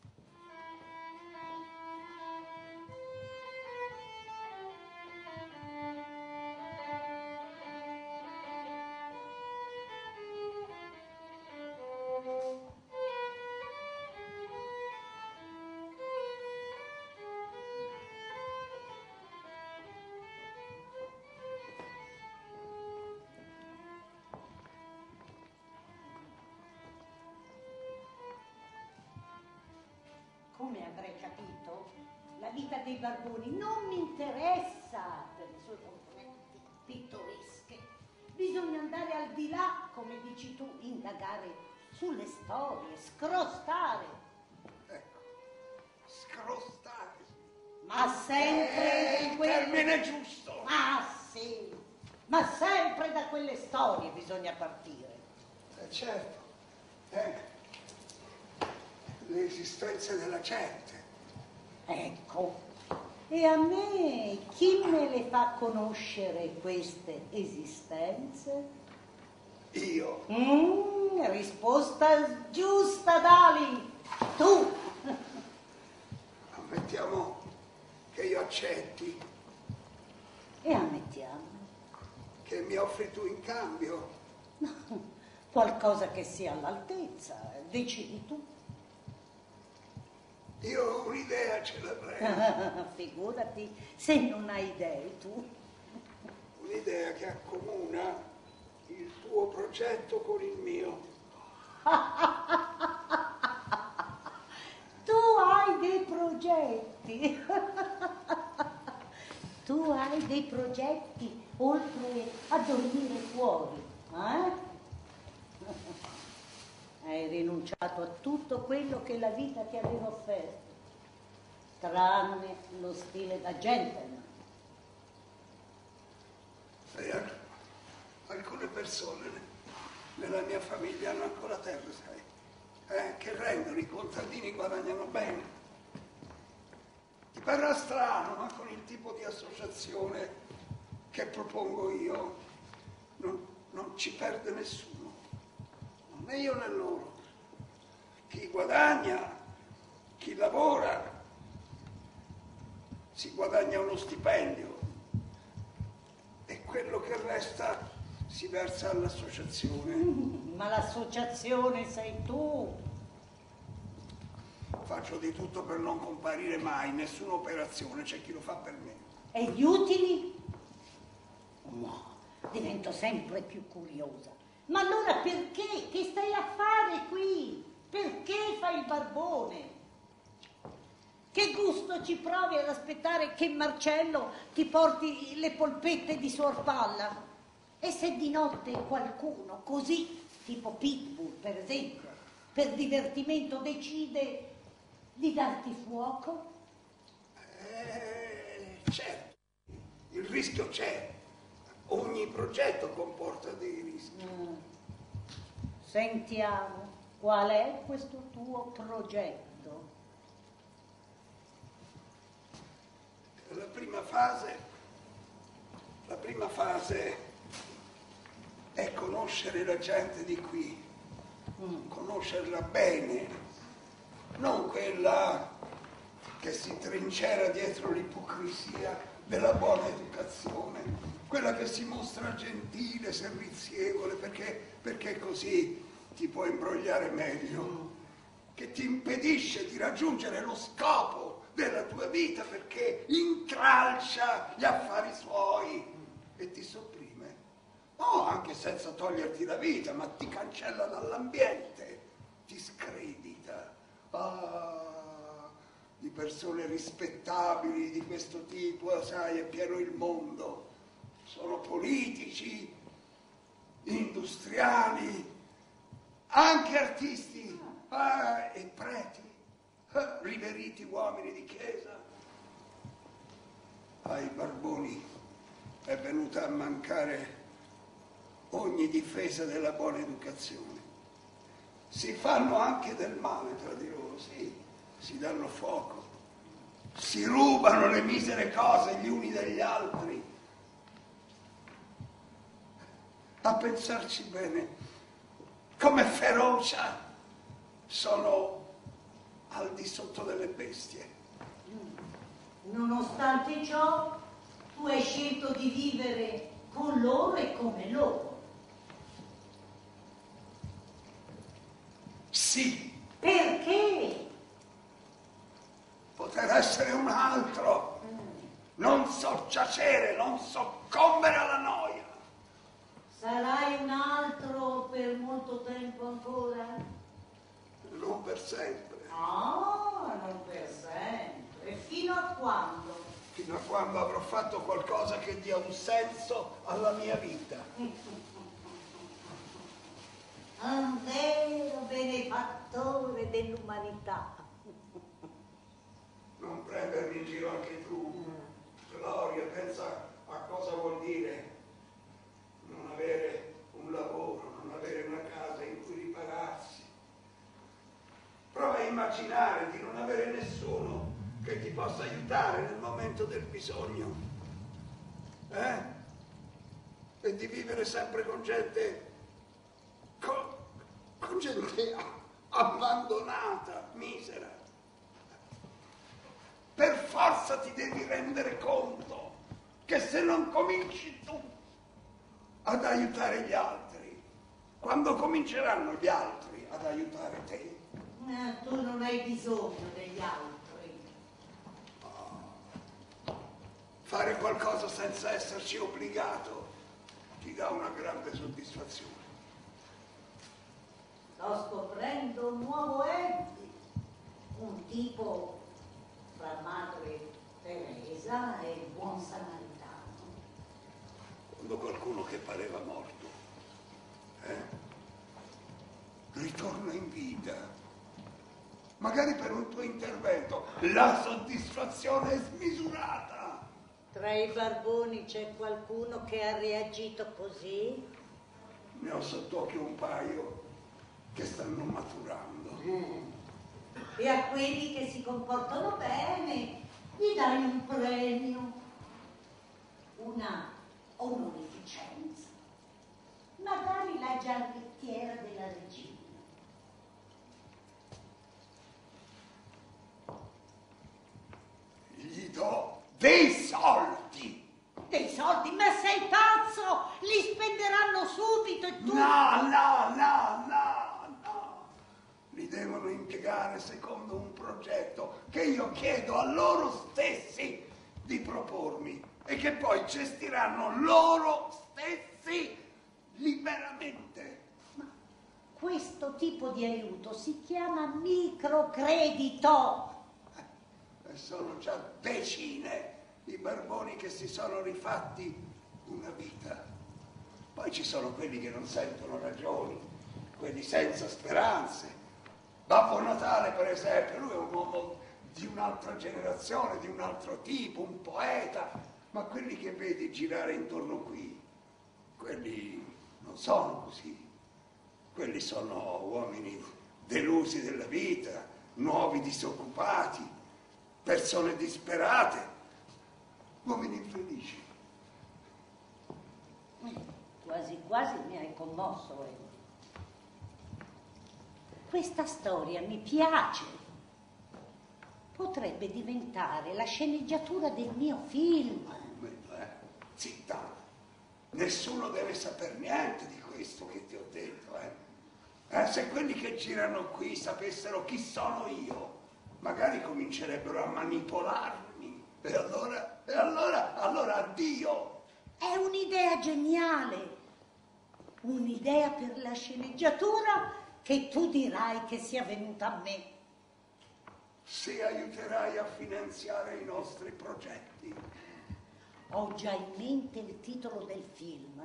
Come avrei capito, la vita dei barboni non mi interessa per le sue componenti pittoresche. Bisogna andare al di là, come dici tu, indagare sulle storie, scrostare. Ecco, scrostare. Ma sempre Eh, di il quelle... termine giusto. Ah sì, ma sempre da quelle storie bisogna partire. Eh, certo. Eh. L'esistenza della gente. Ecco, e a me chi me le fa conoscere queste esistenze? Io. Mm, risposta giusta, Dali. Tu. Ammettiamo che io accetti. E ammettiamo. Che mi offri tu in cambio. Qualcosa che sia all'altezza, decidi tu. Io un'idea ce l'avrei. Figurati se non hai idee tu. Un'idea che accomuna il tuo progetto con il mio. Tu hai dei progetti. Tu hai dei progetti oltre a dormire fuori, eh? Hai rinunciato a tutto quello che la vita ti aveva offerto, tranne lo stile da gentleman. Sai, alcune persone nella mia famiglia hanno ancora terra, sai, eh, che rendono, i contadini guadagnano bene. Ti parrà strano, ma con il tipo di associazione che propongo io non, non ci perde nessuno. Né io né loro. Chi guadagna lavora, si guadagna uno stipendio e quello che resta si versa all'associazione. Ma l'associazione sei tu. Faccio di tutto per non comparire mai, nessuna operazione, c'è chi lo fa per me. E gli utili? No, divento sempre più curiosa. Ma allora perché? Che stai a fare qui? Perché fai il barbone? Che gusto ci provi ad aspettare che Marcello ti porti le polpette di Suor Palla? E se di notte qualcuno, così, tipo Pitbull per esempio, per divertimento decide di darti fuoco? Eh, certo, il rischio c'è. Ogni progetto comporta dei rischi. Mm. Sentiamo, qual è questo tuo progetto? La prima fase, la prima fase è conoscere la gente di qui, mm. conoscerla bene, non quella che si trincera dietro l'ipocrisia della buona educazione, quella che si mostra gentile, servizievole, perché, perché così ti può imbrogliare meglio, che ti impedisce di raggiungere lo scopo della tua vita perché intralcia gli affari suoi e ti sopprime. No, anche senza toglierti la vita, ma ti cancella dall'ambiente, ti scredita. Ah, di persone rispettabili di questo tipo, sai, è pieno il mondo. Sono politici, industriali, anche artisti, ah, e preti, ah, riveriti uomini di chiesa. Ai barboni è venuta a mancare ogni difesa della buona educazione. Si fanno anche del male tra di loro, sì, si danno fuoco, si rubano le misere cose gli uni degli altri. A pensarci bene, come ferocia sono al di sotto delle bestie. Nonostante ciò, tu hai scelto di vivere con loro e come loro. Sì. Perché? Poter essere un altro, non so giacere, non soccombere alla noia. Sarai un altro per molto tempo ancora? Non per sempre. Ah, non per sempre. E fino a quando? Fino a quando avrò fatto qualcosa che dia un senso alla mia vita. Un vero benefattore dell'umanità. Non prendermi in giro anche tu, Gloria, pensa a cosa vuol dire non avere un lavoro, non avere una casa in cui ripararsi. Prova a immaginare di non avere nessuno che ti possa aiutare nel momento del bisogno. Eh? E di vivere sempre con gente, con, con gente abbandonata, misera. Per forza ti devi rendere conto che se non cominci tu ad aiutare gli altri, quando cominceranno gli altri ad aiutare te? Eh, tu non hai bisogno degli altri. Oh. Fare qualcosa senza esserci obbligato ti dà una grande soddisfazione. Sto scoprendo un nuovo Eddie, un tipo fra Madre Teresa e il buon samaritano. Quando qualcuno che pareva morto, eh, ritorna in vita, magari per un tuo intervento, la soddisfazione è smisurata. Tra i barboni c'è qualcuno che ha reagito così? Ne ho sott'occhio un paio che stanno maturando. Mm. E a quelli che si comportano bene gli dai un premio, una onorificenza, magari la giarrettiera della regina. e tu... No, no, no, no, no. Li devono impiegare secondo un progetto che io chiedo a loro stessi di propormi e che poi gestiranno loro stessi liberamente. Ma questo tipo di aiuto si chiama microcredito. E sono già decine i barboni che si sono rifatti una vita. Poi ci sono quelli che non sentono ragioni, quelli senza speranze. Babbo Natale, per esempio, lui è un uomo di un'altra generazione, di un altro tipo, un poeta, ma quelli che vedi girare intorno qui, quelli non sono così. Quelli sono uomini delusi della vita, nuovi disoccupati, persone disperate, uomini infelici. Quasi quasi mi hai commosso, eh. Questa storia mi piace. Potrebbe diventare la sceneggiatura del mio film. Eh, zitta, nessuno deve saper niente di questo che ti ho detto, eh. Eh, se quelli che girano qui sapessero chi sono io, magari comincerebbero a manipolarmi. E allora, e allora, allora addio. È un'idea geniale. Un'idea per la sceneggiatura che tu dirai che sia venuta a me. Se aiuterai a finanziare i nostri progetti. Ho già in mente il titolo del film.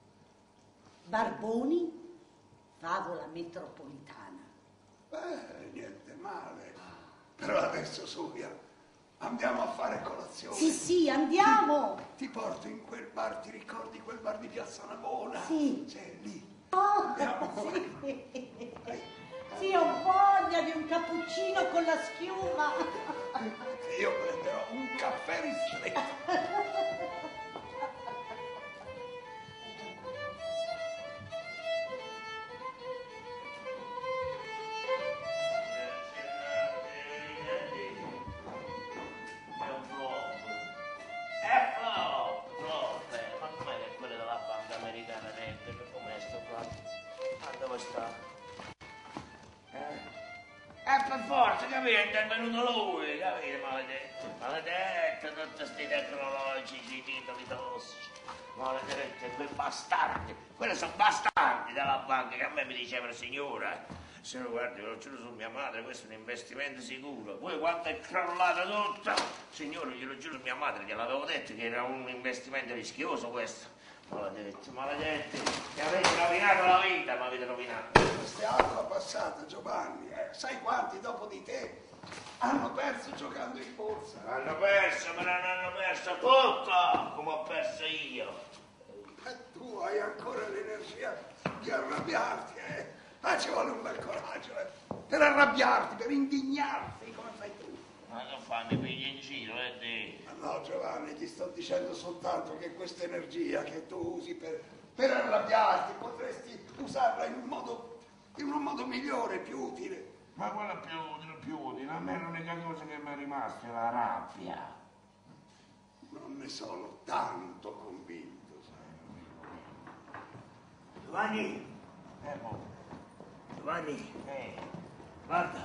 Barboni, favola metropolitana. Beh, niente male. Però adesso, Suvia, andiamo a fare colazione. Sì, sì, andiamo. Ti porto in quel bar, ti ricordi quel bar di Piazza Navona? Sì. C'è lì. Oh, Andiamo. sì. Sì, ho voglia di un cappuccino con la schiuma. Io prenderò un caffè ristretto. È venuto lui, capite, maledetto, maledetto, tutti questi tecnologici, titoli tossici, maledetto, quei bastardi, quelli sono bastardi della banca che a me mi dicevano, signora, signora, guardi, ve lo giuro su mia madre, questo è un investimento sicuro, poi quando è crollata tutto, signore, glielo giuro su mia madre, gliel'avevo detto che era un investimento rischioso questo. Maledetti, maledetti, mi avete rovinato la vita, mi avete rovinato. Questa è acqua passata, Giovanni, eh. Sai quanti dopo di te hanno perso giocando in borsa? Hanno perso, ma non hanno perso tutto, come ho perso io. E tu hai ancora l'energia di arrabbiarti, eh? Ma ci vuole un bel coraggio, eh? Per arrabbiarti, per indignarti, come fai tu. Ma non fa, mi pigli in giro, eh, te. Ma no, Giovanni, ti sto dicendo soltanto che questa energia che tu usi per, per arrabbiarti, potresti usarla in un modo, in un modo migliore, più utile. Ma quella più utile, più utile, a me l'unica cosa che mi è rimasta è la rabbia. Non ne sono tanto convinto, sai. Giovanni, Eh, mo. Giovanni, Eh. guarda.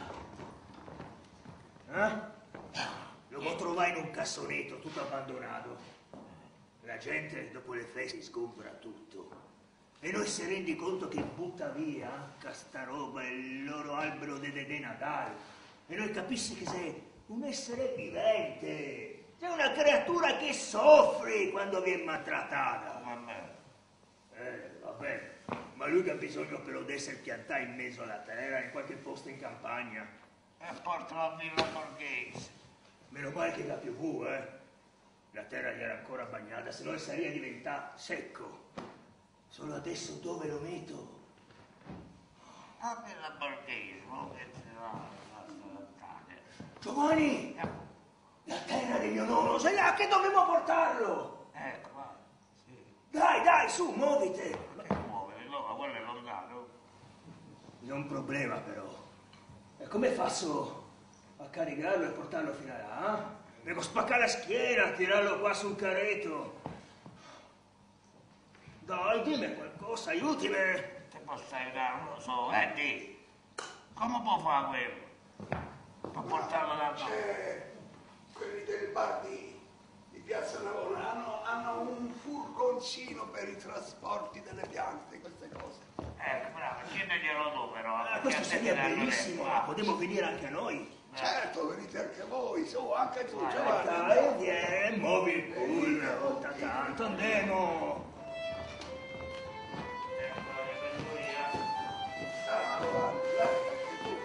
Eh? Lo può trovare in un cassonetto tutto abbandonato. La gente dopo le feste sgombra tutto. E noi si rendi conto che butta via anche sta roba, il loro albero di de, de Natale. E noi capissi che sei un essere vivente. Sei una creatura che soffre quando viene maltrattata. Come me. Eh, vabbè. Ma lui che ha bisogno però di essere piantato in mezzo alla terra, in qualche posto in campagna. E portalo a Villa Borghese. Meno male che la piovù, eh. La terra gli era ancora bagnata, se no sarebbe diventato secco. Solo adesso dove lo metto? A Villa Borghese, mo che ti va, Giovanni! La terra di mio nonno, sai là che dovevo portarlo? Ecco, va, sì. Dai, dai, su, muoviti! Che muove, no, quello è lontano. Non è un problema però. E come faccio a caricarlo e portarlo fino a là? Eh? Devo spaccare la schiena, tirarlo qua sul carretto. Dai, dimmi qualcosa, aiutimi. Ti posso aiutare, non lo so, eh, di. Come può fare quello? Per portarlo da qua? C'è quelli del bar di, di Piazza Navona, hanno, hanno un furgoncino per i trasporti delle piante, queste cose. Ecco, bravo, chiedeglielo tu però. Ah, perché questo a te sarebbe ti danno bellissimo, tempo. potremmo venire anche noi. Certo, venite anche voi, su, anche tu, Ah, Giovanni. Dai, vieni, muovi il culo una volta tanto, andiamo. Ah, avanti, dai, anche tu.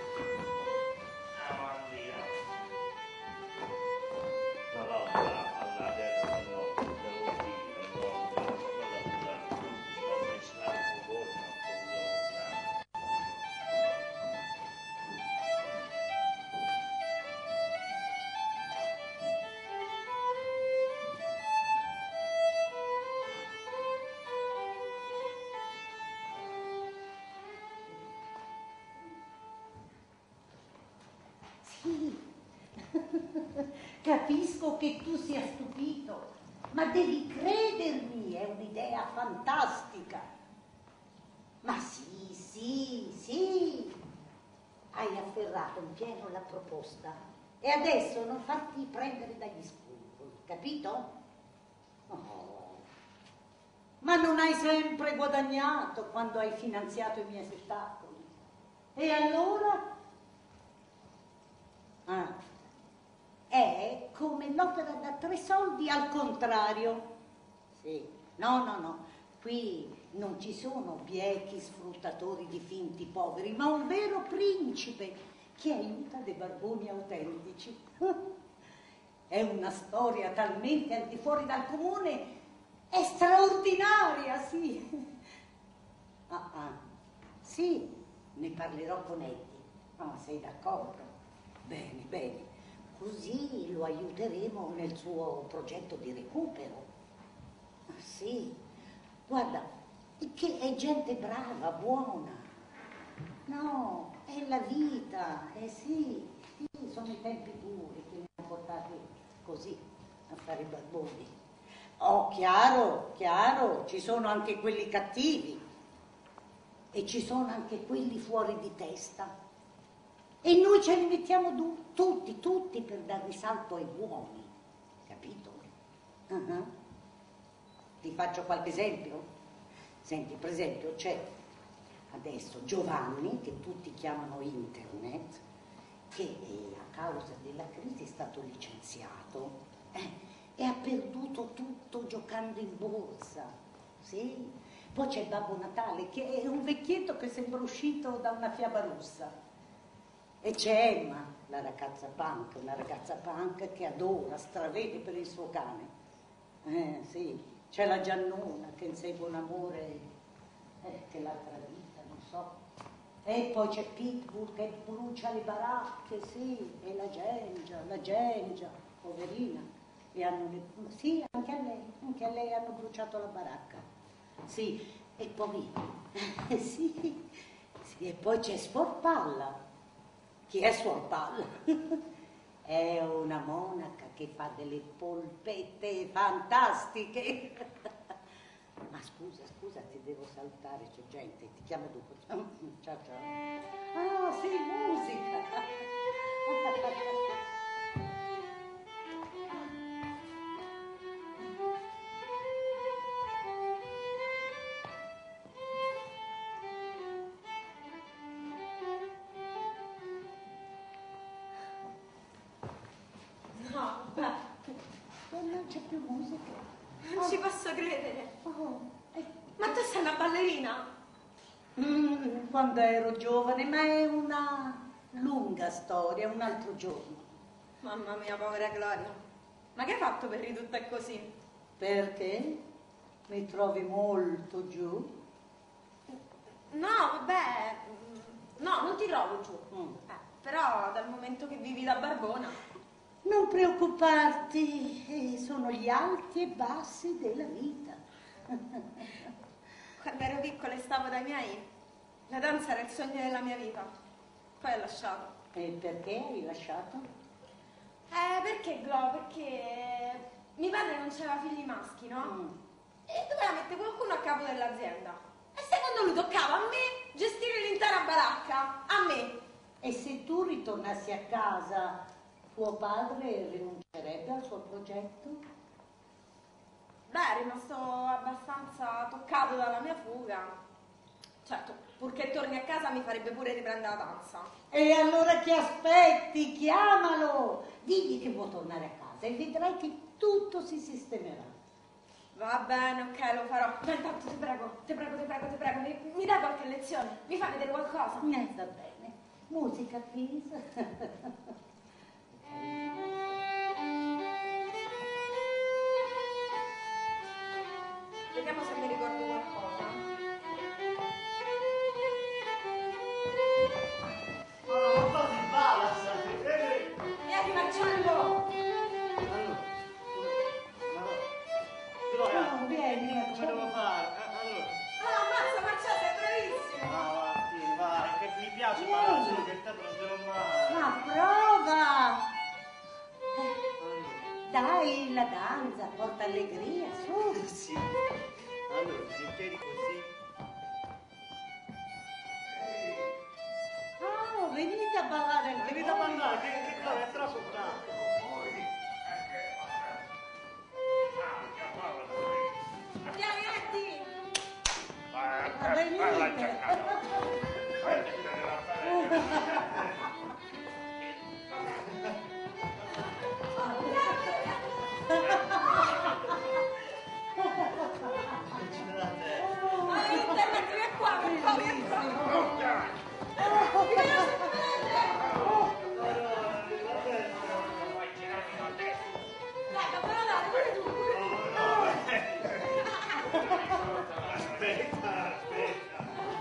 Sì, capisco che tu sia stupito, ma devi credermi, è un'idea fantastica. Ma sì, sì, sì, hai afferrato in pieno la proposta e adesso non farti prendere dagli scrupoli, capito? Oh. Ma non hai sempre guadagnato quando hai finanziato i miei spettacoli. E allora? Ah, è come l'opera da tre soldi al contrario. Sì, no, no, no, qui non ci sono biechi sfruttatori di finti poveri, ma un vero principe che aiuta dei barboni autentici. È una storia talmente al di fuori dal comune, è straordinaria, sì. Ah, ah, sì, ne parlerò con Eddie. Ah, sei d'accordo? Bene, bene, così lo aiuteremo nel suo progetto di recupero. Ah, sì, guarda, che è gente brava, buona. No, è la vita, eh sì, sì, sono i tempi duri che mi hanno portati così a fare i barboni. Oh, chiaro, chiaro, ci sono anche quelli cattivi e ci sono anche quelli fuori di testa. E noi ce li mettiamo du- tutti, tutti per dar risalto ai buoni, capito? Uh-huh. Ti faccio qualche esempio? Senti, per esempio, c'è adesso Giovanni, che tutti chiamano Internet, che eh, a causa della crisi è stato licenziato eh, e ha perduto tutto giocando in borsa, sì? Poi c'è Babbo Natale, che è un vecchietto che sembra uscito da una fiaba russa. E c'è Emma, la ragazza punk, una ragazza punk che adora, stravede per il suo cane. Eh, sì, c'è la Giannona che insegue un amore eh, che l'ha tradita, non so. E poi c'è Pitbull che brucia le baracche, sì, e la Gengia, la Gengia, poverina. Le hanno le... Sì, anche a lei, anche a lei hanno bruciato la baracca. Sì, e poi, eh, sì, sì, e poi c'è Sporpalla. Chi è Sporpalla? È una monaca che fa delle polpette fantastiche. Ma scusa, scusa, ti devo salutare, c'è gente, ti chiamo dopo. Ciao, ciao. Ah, sì, musica. No, beh, Non c'è più musica. non ci posso credere. Oh, eh. Ma tu sei una ballerina? Mm, quando ero giovane, ma è una lunga storia, un altro giorno. Mamma mia, povera Gloria. Ma che hai fatto per ridotta così? Perché? Mi trovi molto giù? No, vabbè, mm, no, non ti trovo giù. Mm. Eh, però dal momento che vivi da Barbona. Non preoccuparti, eh, sono gli alti e bassi della vita. Quando ero piccola e stavo dai miei, la danza era il sogno della mia vita. Poi ho lasciato. E perché hai lasciato? Eh, perché Glo? Perché mio padre non aveva figli maschi, no? Mm. e doveva mettere qualcuno a capo dell'azienda. E secondo lui toccava a me gestire l'intera baracca, a me. E se tu ritornassi a casa, tuo padre rinuncerebbe al suo progetto? Beh, è rimasto abbastanza toccato dalla mia fuga. Certo, purché torni a casa mi farebbe pure riprendere la danza. E allora che aspetti? Chiamalo! Digli che vuoi tornare a casa e vedrai che tutto si sistemerà. Va bene, ok, lo farò. Ma intanto ti prego, ti prego, ti prego, ti prego, mi, mi dai qualche lezione? Mi fai vedere qualcosa? Eh, va bene. Musica, please. Vediamo se mi ricordo qualcosa. Oh, ma ti basta! Vieni, Marcello! Allora, Gloria, No, vieni, come Marcello. devo fare? Eh, allora, Ah, ammazza, Marcello, sei bravissimo! va avanti, vai, che mi piace parlare, solo che il tempo non ce l'ho mai. Ma prova! Allora, Dai, la danza porta allegria, su. sì. Allora, mi chiedi così. Oh, venite a ballare anche Venite a voi. parlare, che, che Gloria è troppo bravo. Vieni, Eddie! Ma internet è qua, per favore! Dai, però dai, pure tu! Aspetta, aspetta.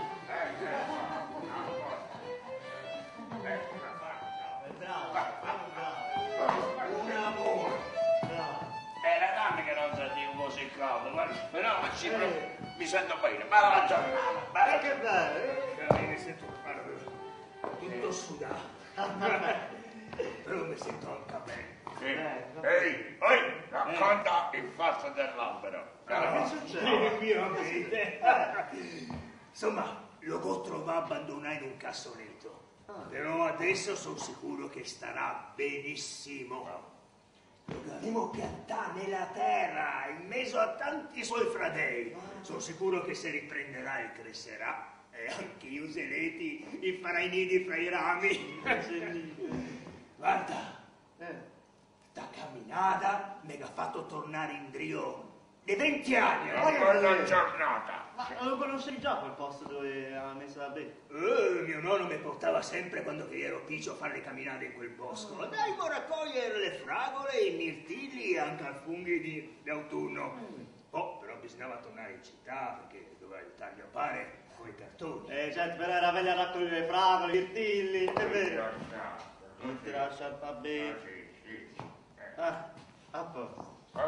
È bravo, bravo, bravo. Un amore. Bravo. Era tanto che non sentivo così caldo, guarda, però ma ci pro- mi sento bene, ma la giornata, Ma bella che bello! Eh, mi sento guarda, tutto sudato. Però mi sento anche bene. Ehi, ehi, racconta il fatto dell'albero. Che succede? Eh, mio amico. Insomma, lo trovato abbandonato in un cassonetto. Però adesso sono sicuro che starà benissimo. Lo abbiamo piantato nella terra, in mezzo a tanti suoi fratelli. Sono sicuro che se riprenderà e crescerà. E anche io Zeleti i farai nidi fra i rami. Guarda, Eh. sta camminata mi ha fatto tornare in Drio di venti anni. Una bella giornata. Ma lo conoscevi già quel posto dove ha messo la bene? Eh, mio nonno mi portava sempre quando che ero piccolo a fare le camminate in quel bosco. Andavo a raccogliere le fragole, i mirtilli e anche i funghi di, di autunno. Oh, però bisognava tornare in città perché doveva aiutare mio padre con i cartoni. Eh, certo, però era meglio a raccogliere le fragole, i mirtilli, è vero? Non ti lascia il babè. Ah, a posto.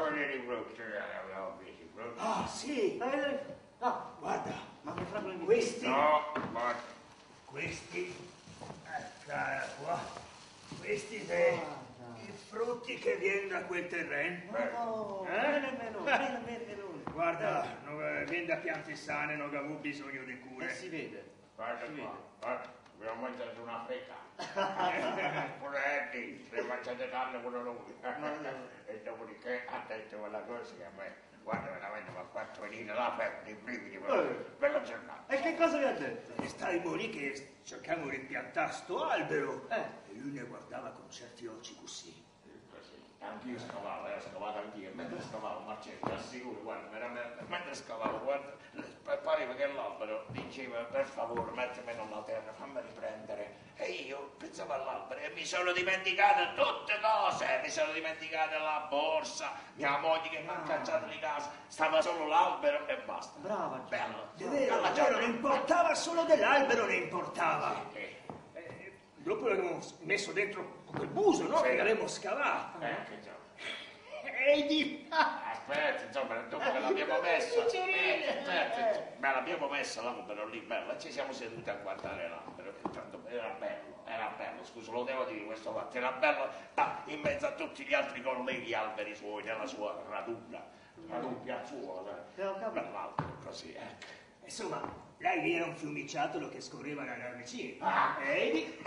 Ah, sì, Ma vedete? No, guarda, ma che fragole mi questi, No, ma questi, eccola qua, questi dei i frutti che vienen da quel terreno. Oh, Eh? bene, meno, bene, bene, bene. Guarda, non, eh, viene da piante sane, non avevo bisogno di cure. Eh, si vede. guarda Si qua, vede. guarda, dobbiamo mangiare una fetta. Pure Eddie, se mangiate carne pure lui. E dopodiché ha detto quella cosa che a me, guarda veramente mi ha fatto venire la febbre, i brividi, Eh. bella giornata. E che cosa vi ha detto? E stai lì che cercavo di piantare sto albero. Eh. E lui ne guardava con certi occhi così. Anch'io scavavo, eh, ho scavato anch'io, mentre scavavo, Marcello, ti assicuro, guarda, veramente, mentre scavavo, guarda, pareva che l'albero diceva, per favore, mettimelo nella terra, fammi riprendere. E io pensavo all'albero e mi sono dimenticato tutte cose, mi sono dimenticato la borsa, mia moglie che mi ha cacciato di casa, stava solo l'albero e basta. Brava, Bello. È vero, Bella è vero, giornata. ne importava solo dell'albero, ne importava. Eh, Eh, dopo l'abbiamo messo dentro quel buso, no? Sì. Che l'abbiamo scavato. eh, che già. E di... Aspetta, insomma, dopo che l'abbiamo messo, eh, aspetta, me l'abbiamo messo l'albero lì, bello, e ci siamo seduti a guardare l'albero, che tanto era bello, era bello, scusa, lo devo dire questo fatto, era bello ah, in mezzo a tutti gli altri colleghi alberi suoi, nella sua radura. ad un piazzuolo, Eh, ho capito. l'altro così, ecco. Insomma, là lì era un fiumiciattolo che scorreva dalla vicina. Ah. Vedi?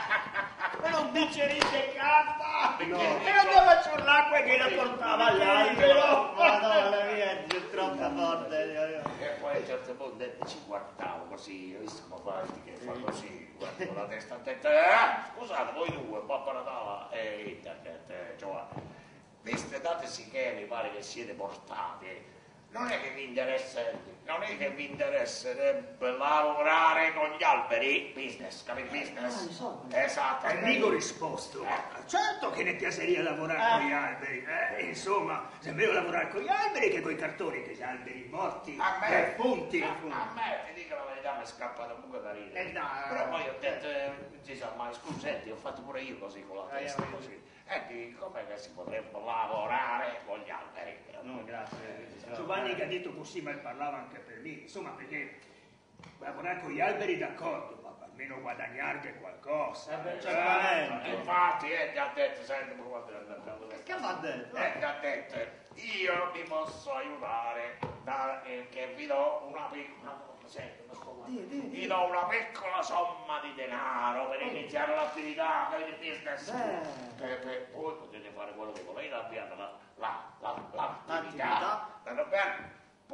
Ma non biccerite carta! No. E andava sull'acqua che la portava all'albero! Madonna mia, è troppo forte. E poi a un certo punto ci guardavo così, ho visto come fa, che fa così, guardo con la testa attenta, eh, scusate, voi due, Babbo Natale e internet, eh, Giovanni, viste date sì che mi pare che siete portati, non è che vi interessa, non è che vi interesserebbe lavorare con gli alberi, business, capite, business? Esatto. Enrico risposto, Eh. certo che ne piacerebbe lavorare Eh. con gli alberi, eh? Insomma, se è meglio lavorare con gli alberi che con i cartoni, che gli alberi morti, A me, per punti. a, a me, ti dico la verità, mi è scappata un po' da ridere. Eh, dai. Però poi ho detto, eh, non si sa mai, scusetti, ho fatto pure io così con la Eh, testa, io- così. E dico, com'è che si potrebbe lavorare con gli alberi? No, grazie. Giovanni che ha detto così, ma parlava anche per me, insomma, perché lavorare con gli alberi d'accordo, ma almeno guadagnarne qualcosa. Eh beh, eh. certamente. Eh, infatti, eh, ti ha detto, senti, ma quando è andato Che mi ha detto? Eh, ti ha detto, io vi posso aiutare, da, eh, che vi do una piccola, senti, non sto guardando. Dì, dì, dì. vi do una piccola somma di denaro per iniziare l'attività, per il business. Beh. E poi voi potete fare quello che volete, avviate la, la, la, L'attività. l'attività, va bene?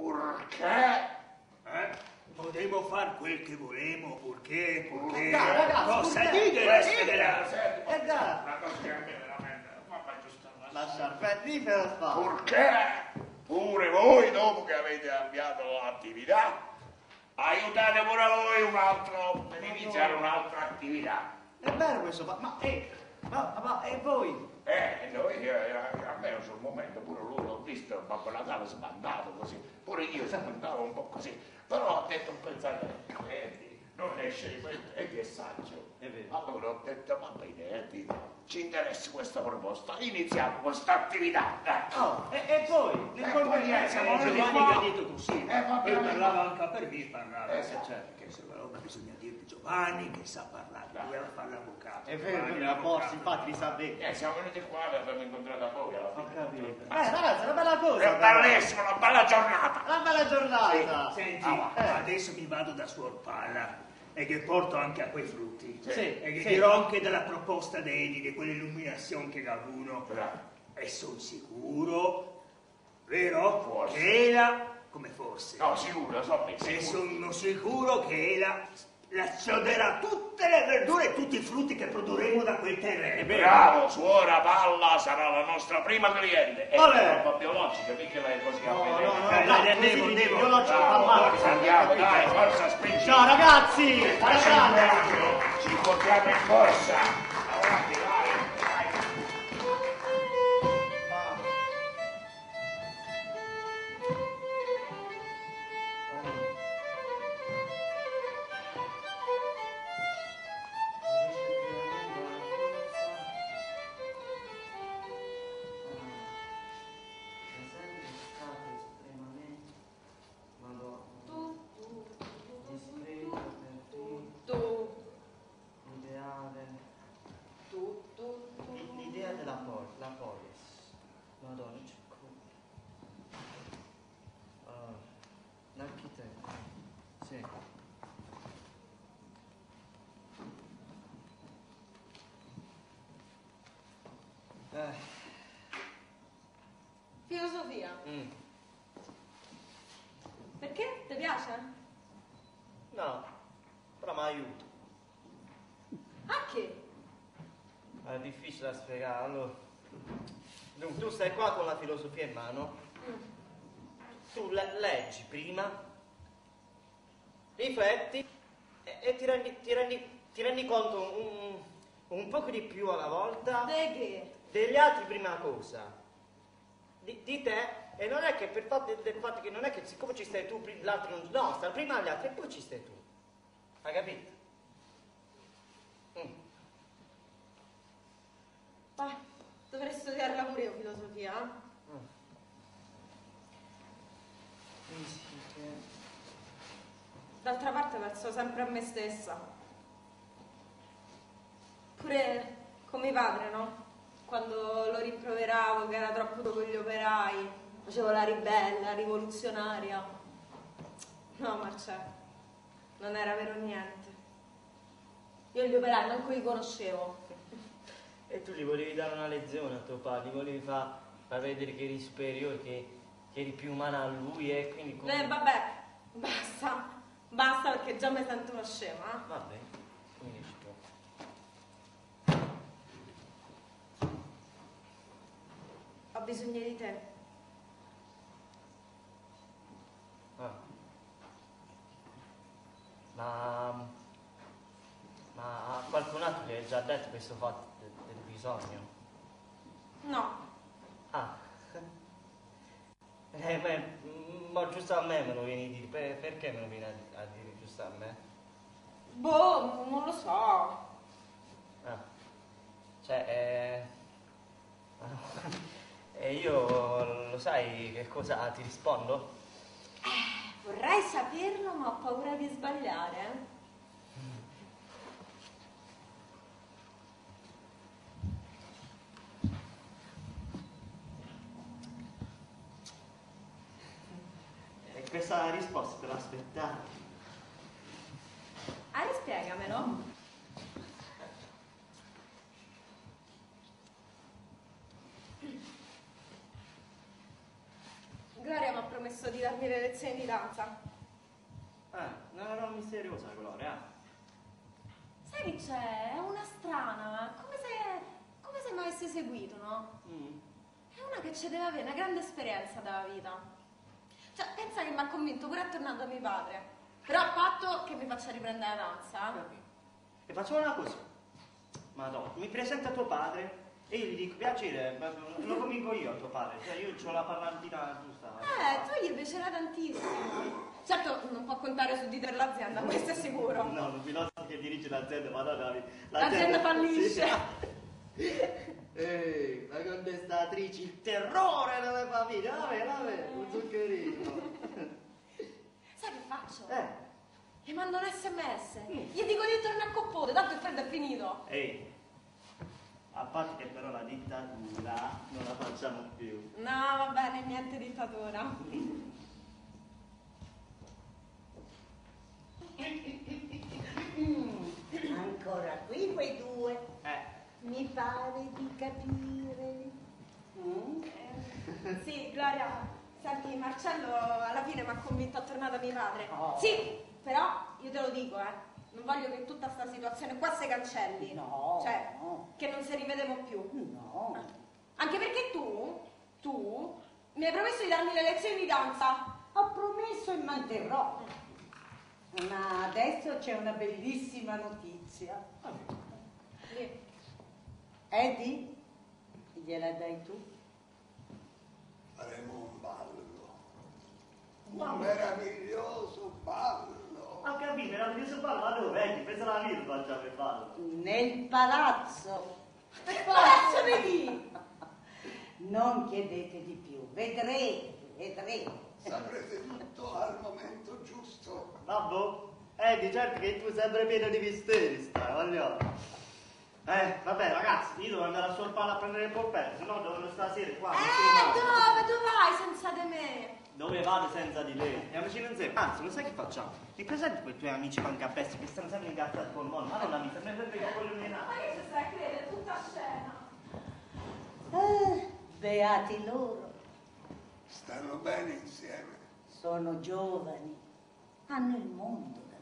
Purché Eh? Potremmo far quel che volemo, purché, purché. Dai, ragazzi, Cosa purché? dite? Questa Questa è della... Eh, dai. una cosa che a me veramente, vabbè, giusto, La sciarpettifera fa. purché pure voi, dopo che avete avviato l'attività, aiutate pure voi un altro per iniziare un'altra attività. È vero questo, ma, ma, eh, ma, ma e voi? Eh, noi, eh, almeno sul momento, pure lui l'ho visto, Babbo Natale sbandato così, pure io sbandavo un po' così, però ho detto un pensato, eh, non esce di questo, e che saggio. È vero. Allora ho detto, va bene, eh, dico, ci interessa questa proposta, iniziamo questa attività. Ecco. Oh, e, e poi? Eh, Nel colpo poi, di eh, essere siamo venuti Giovanni qua. che ha detto così, Eh, va poi bene. parlava anche per me, parlava. Eh, sì, certo. Perché se la roba bisogna dirti Giovanni che sa parlare, lui ha fare l'avvocato. È vero, Giovanni lui è era l'avvocato. posto, infatti li sa bene. Eh, siamo venuti qua e abbiamo incontrato a voi alla Ho fine. capito. Eh, ragazzi, è una bella cosa. È però. bellissima, una bella giornata. Una bella giornata. Senti, Ah, eh. adesso mi vado da suor Palla e che porto anche a quei frutti. Sì, E che sì. dirò anche della proposta degli, di quell'illuminazione che ha uno. Bravo. E sono sicuro, vero? Forse. Che ella, come forse? No, sicuro, so bene, E sicuro. sono sicuro che ella lascerà tutte le verdure e tutti i frutti che produrremo da quel terreno. Bravo, suora Palla sarà la nostra prima cliente. È Vabbè. roba biologica, mica lei così a No, vedere. no, no, Dai, dai, dai, così andiamo, li- andiamo. io non c'ho Bravo, la forza, andiamo, dai, forza, spingi. Ciao ragazzi! Facci un Ragazzi! braccio, ci incontriamo in corsa. Avanti, dai, dai. Tu, tu, tu, tu, tu. L'idea della pol la polis. Madonna, c'è come. Ah, l'architetto. Sì. Eh. Filosofia. Mm. Perché? Ti piace? No, però mi aiuta. A che? È difficile da spiegare. Allora, dunque, tu stai qua con la filosofia in mano, Mm. tu le- leggi prima, rifletti e, e ti, rendi, ti, rendi, ti rendi conto un, un poco di più alla volta De che? degli altri prima cosa, di, di te, e non è che per fatto del fatto che non è che siccome ci stai tu, pri- l'altro non... No, sta prima gli altri e poi ci stai tu. Hai capito? Mm. Ah, dovrei studiarla pure io filosofia. eh? Mm. Fisiche. D'altra parte penso sempre a me stessa. Pure come padre, no? Quando lo rimproveravo che era troppo duro con gli operai, facevo la ribella, la rivoluzionaria. No, Marcello, non era vero niente. Io gli operai manco li conoscevo. E tu gli volevi dare una lezione a tuo padre, gli volevi far fa vedere che eri superiore, che, che eri più umana a lui e quindi... Come... Eh, vabbè, basta, basta perché già mi sento una scema, eh? Vabbè, quindi ci può. Ho bisogno di te. Ah. Ma... Ma qualcun altro ti ha già detto questo fatto del, del bisogno? No. Ah. Eh, beh, ma giusto a me me lo vieni a dire, per, perché me lo vieni a, a dire giusto a me? Boh, non lo so. Ah. Cioè, eh... E io, lo sai che cosa ti rispondo? Eh, vorrei saperlo, ma ho paura di sbagliare, eh? E questa risposta te l'aspettavo. Ah, rispiegamelo. Gloria mi ha promesso di darmi le lezioni di danza. Ah, non era misteriosa Gloria. Sai che c'è? È una strana, come se, come se mi avesse seguito, no? Mm. È una che ci deve avere una grande esperienza dalla vita. Cioè, pensa che mi ha convinto pure a tornare da mio padre. Però a patto che mi faccia riprendere la danza. Capito. E facciamo una cosa. Madonna, mi presenta tuo padre e io gli dico, piacere, lo convinco io a tuo padre. Cioè, io ho la parlantina giusta. Eh, tu gli piacerà tantissimo. Certo, non può contare su di te l'azienda, questo è sicuro. No, non mi noto che dirige l'azienda, ma no, Davi. L'azienda fallisce. Sì. Ehi, la contestatrice, il terrore delle famiglie, la vedi, la vedi, un zuccherino. Sai che faccio? Eh. Gli mando un sms. Gli dico di tornare a Coppone, tanto il freddo è finito. Ehi, a parte che però la dittatura non la facciamo più. No, va bene, niente dittatura. Ancora qui quei due. Eh. Mi pare di capire. Mm? Eh, sì, Gloria, senti, Marcello alla fine mi ha convinto a tornare da mio padre. Oh. Sì, però io te lo dico, eh. Non voglio che tutta sta situazione qua si cancelli. No, Cioè, no. che non si rivedemo più. No. Anche perché tu, tu, mi hai promesso di darmi le lezioni di danza. Ho promesso e manterrò. Ma adesso c'è una bellissima notizia. Sì. Eddie, gliela dai tu? Faremo un ballo, un meraviglioso ballo. Ho capito, era il mio ballo, ma dove? Vedi, pensa alla vita facciamo il ballo. Nel palazzo. Per palazzo vedi? Non chiedete di più, vedrete, vedrete. Saprete tutto al momento giusto. Vabbè, eh, di certo che tu sempre pieno di misteri stai, voglio. Eh, vabbè ragazzi, io devo andare a sorpare a prendere il polpetto, se no devo stasera qua. Eh, dove? Dove vai senza di me? Dove vado senza di lei? Andiamoci insieme. Anzi, lo sai che facciamo? Ti presenti quei tuoi amici pancapesti che stanno sempre incazzati col mondo? Ma non amici, a me per i coglioni Ma nati. che ci stai a credere? Tutta scena. Eh, beati loro, Stanno bene insieme. sono giovani, hanno il mondo davanti.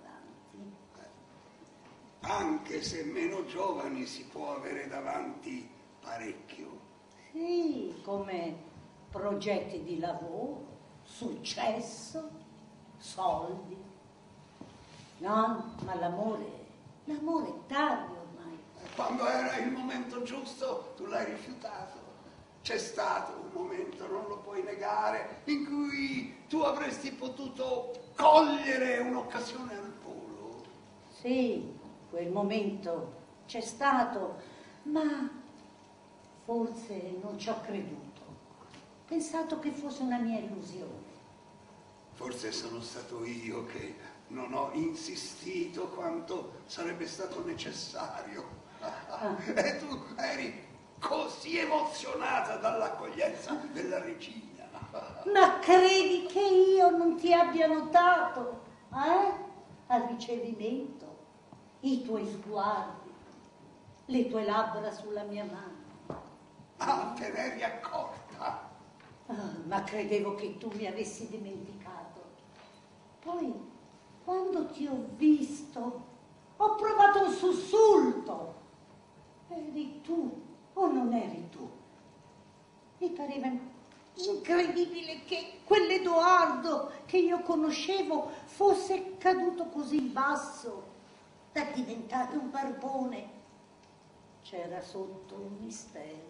Anche se meno giovani si può avere davanti parecchio. Sì, come progetti di lavoro, successo, soldi. No, ma l'amore, l'amore è tardi ormai. Quando era il momento giusto, tu l'hai rifiutato. C'è stato un momento, non lo puoi negare, in cui tu avresti potuto cogliere un'occasione al volo. Sì, quel momento c'è stato, ma forse non ci ho creduto. Ho pensato che fosse una mia illusione. Forse sono stato io che non ho insistito quanto sarebbe stato necessario. E tu eri così emozionata dall'accoglienza della regina. Ma credi che io non ti abbia notato, eh? Al ricevimento, i tuoi sguardi, le tue labbra sulla mia mano. Ah, te ne eri accorta? Ah, ma credevo che tu mi avessi dimenticato. Poi, quando ti ho visto, ho provato un sussulto. Eri tu o non eri tu? Mi pareva incredibile che quell'Edoardo che io conoscevo fosse caduto così basso da diventare un barbone. C'era sotto un mistero.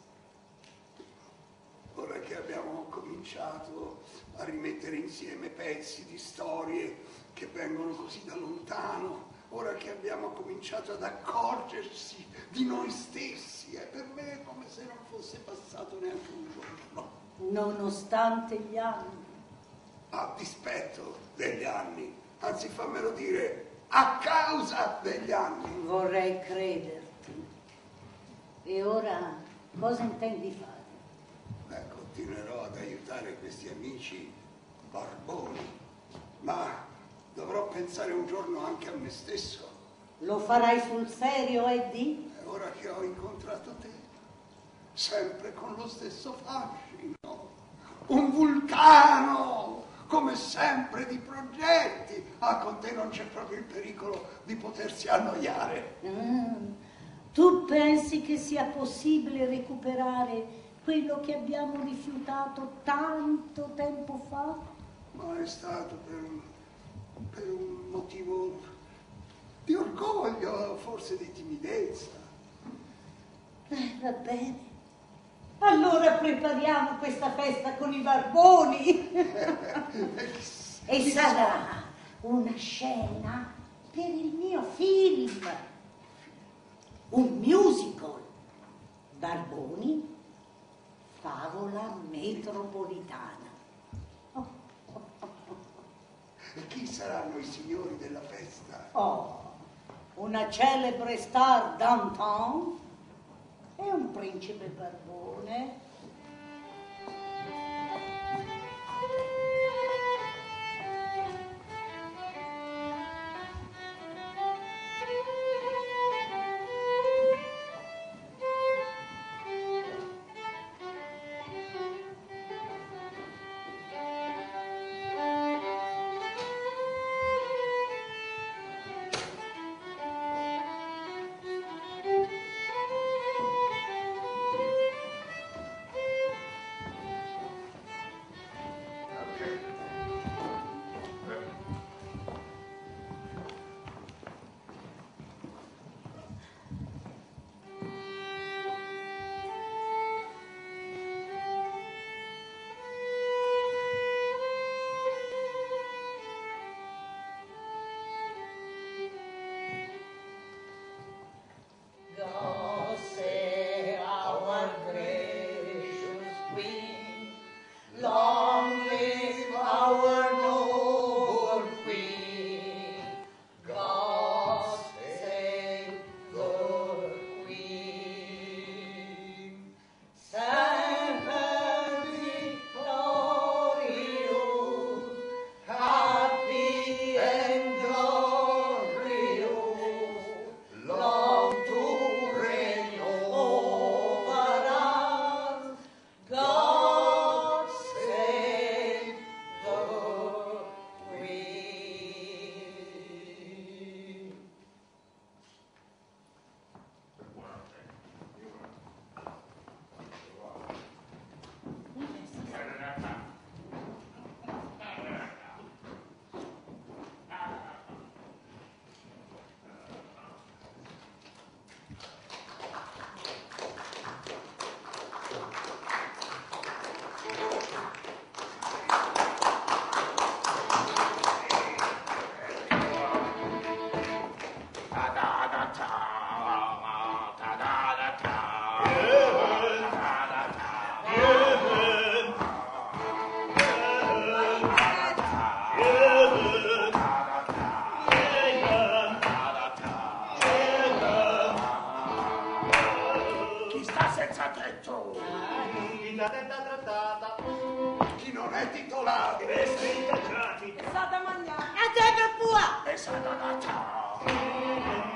Ora che abbiamo cominciato a rimettere insieme pezzi di storie che vengono così da lontano, ora che abbiamo cominciato ad accorgersi di noi stessi, è per me come se non fosse passato neanche un giorno. Nonostante gli anni. A dispetto degli anni, anzi fammelo dire, a causa degli anni. Vorrei crederti. E ora cosa intendi fare? Beh, continuerò ad aiutare questi amici barboni, ma dovrò pensare un giorno anche a me stesso. Lo farai sul serio, Eddie? E ora che ho incontrato te, sempre con lo stesso fascino, un vulcano, come sempre, di progetti. Ah, con te non c'è proprio il pericolo di potersi annoiare. Mm. Tu pensi che sia possibile recuperare quello che abbiamo rifiutato tanto tempo fa? Ma è stato per un, per un motivo di orgoglio, forse di timidezza. Eh, va bene. Allora prepariamo questa festa con i barboni. E sarà una scena per il mio film. Un musical. Barboni, favola metropolitana. E chi saranno i signori della festa? Oh, una celebre star d'antan e un principe barbone. è titolato. Vesti ingaggiati. È stata mangiata. A te per pua! E sono da ciao.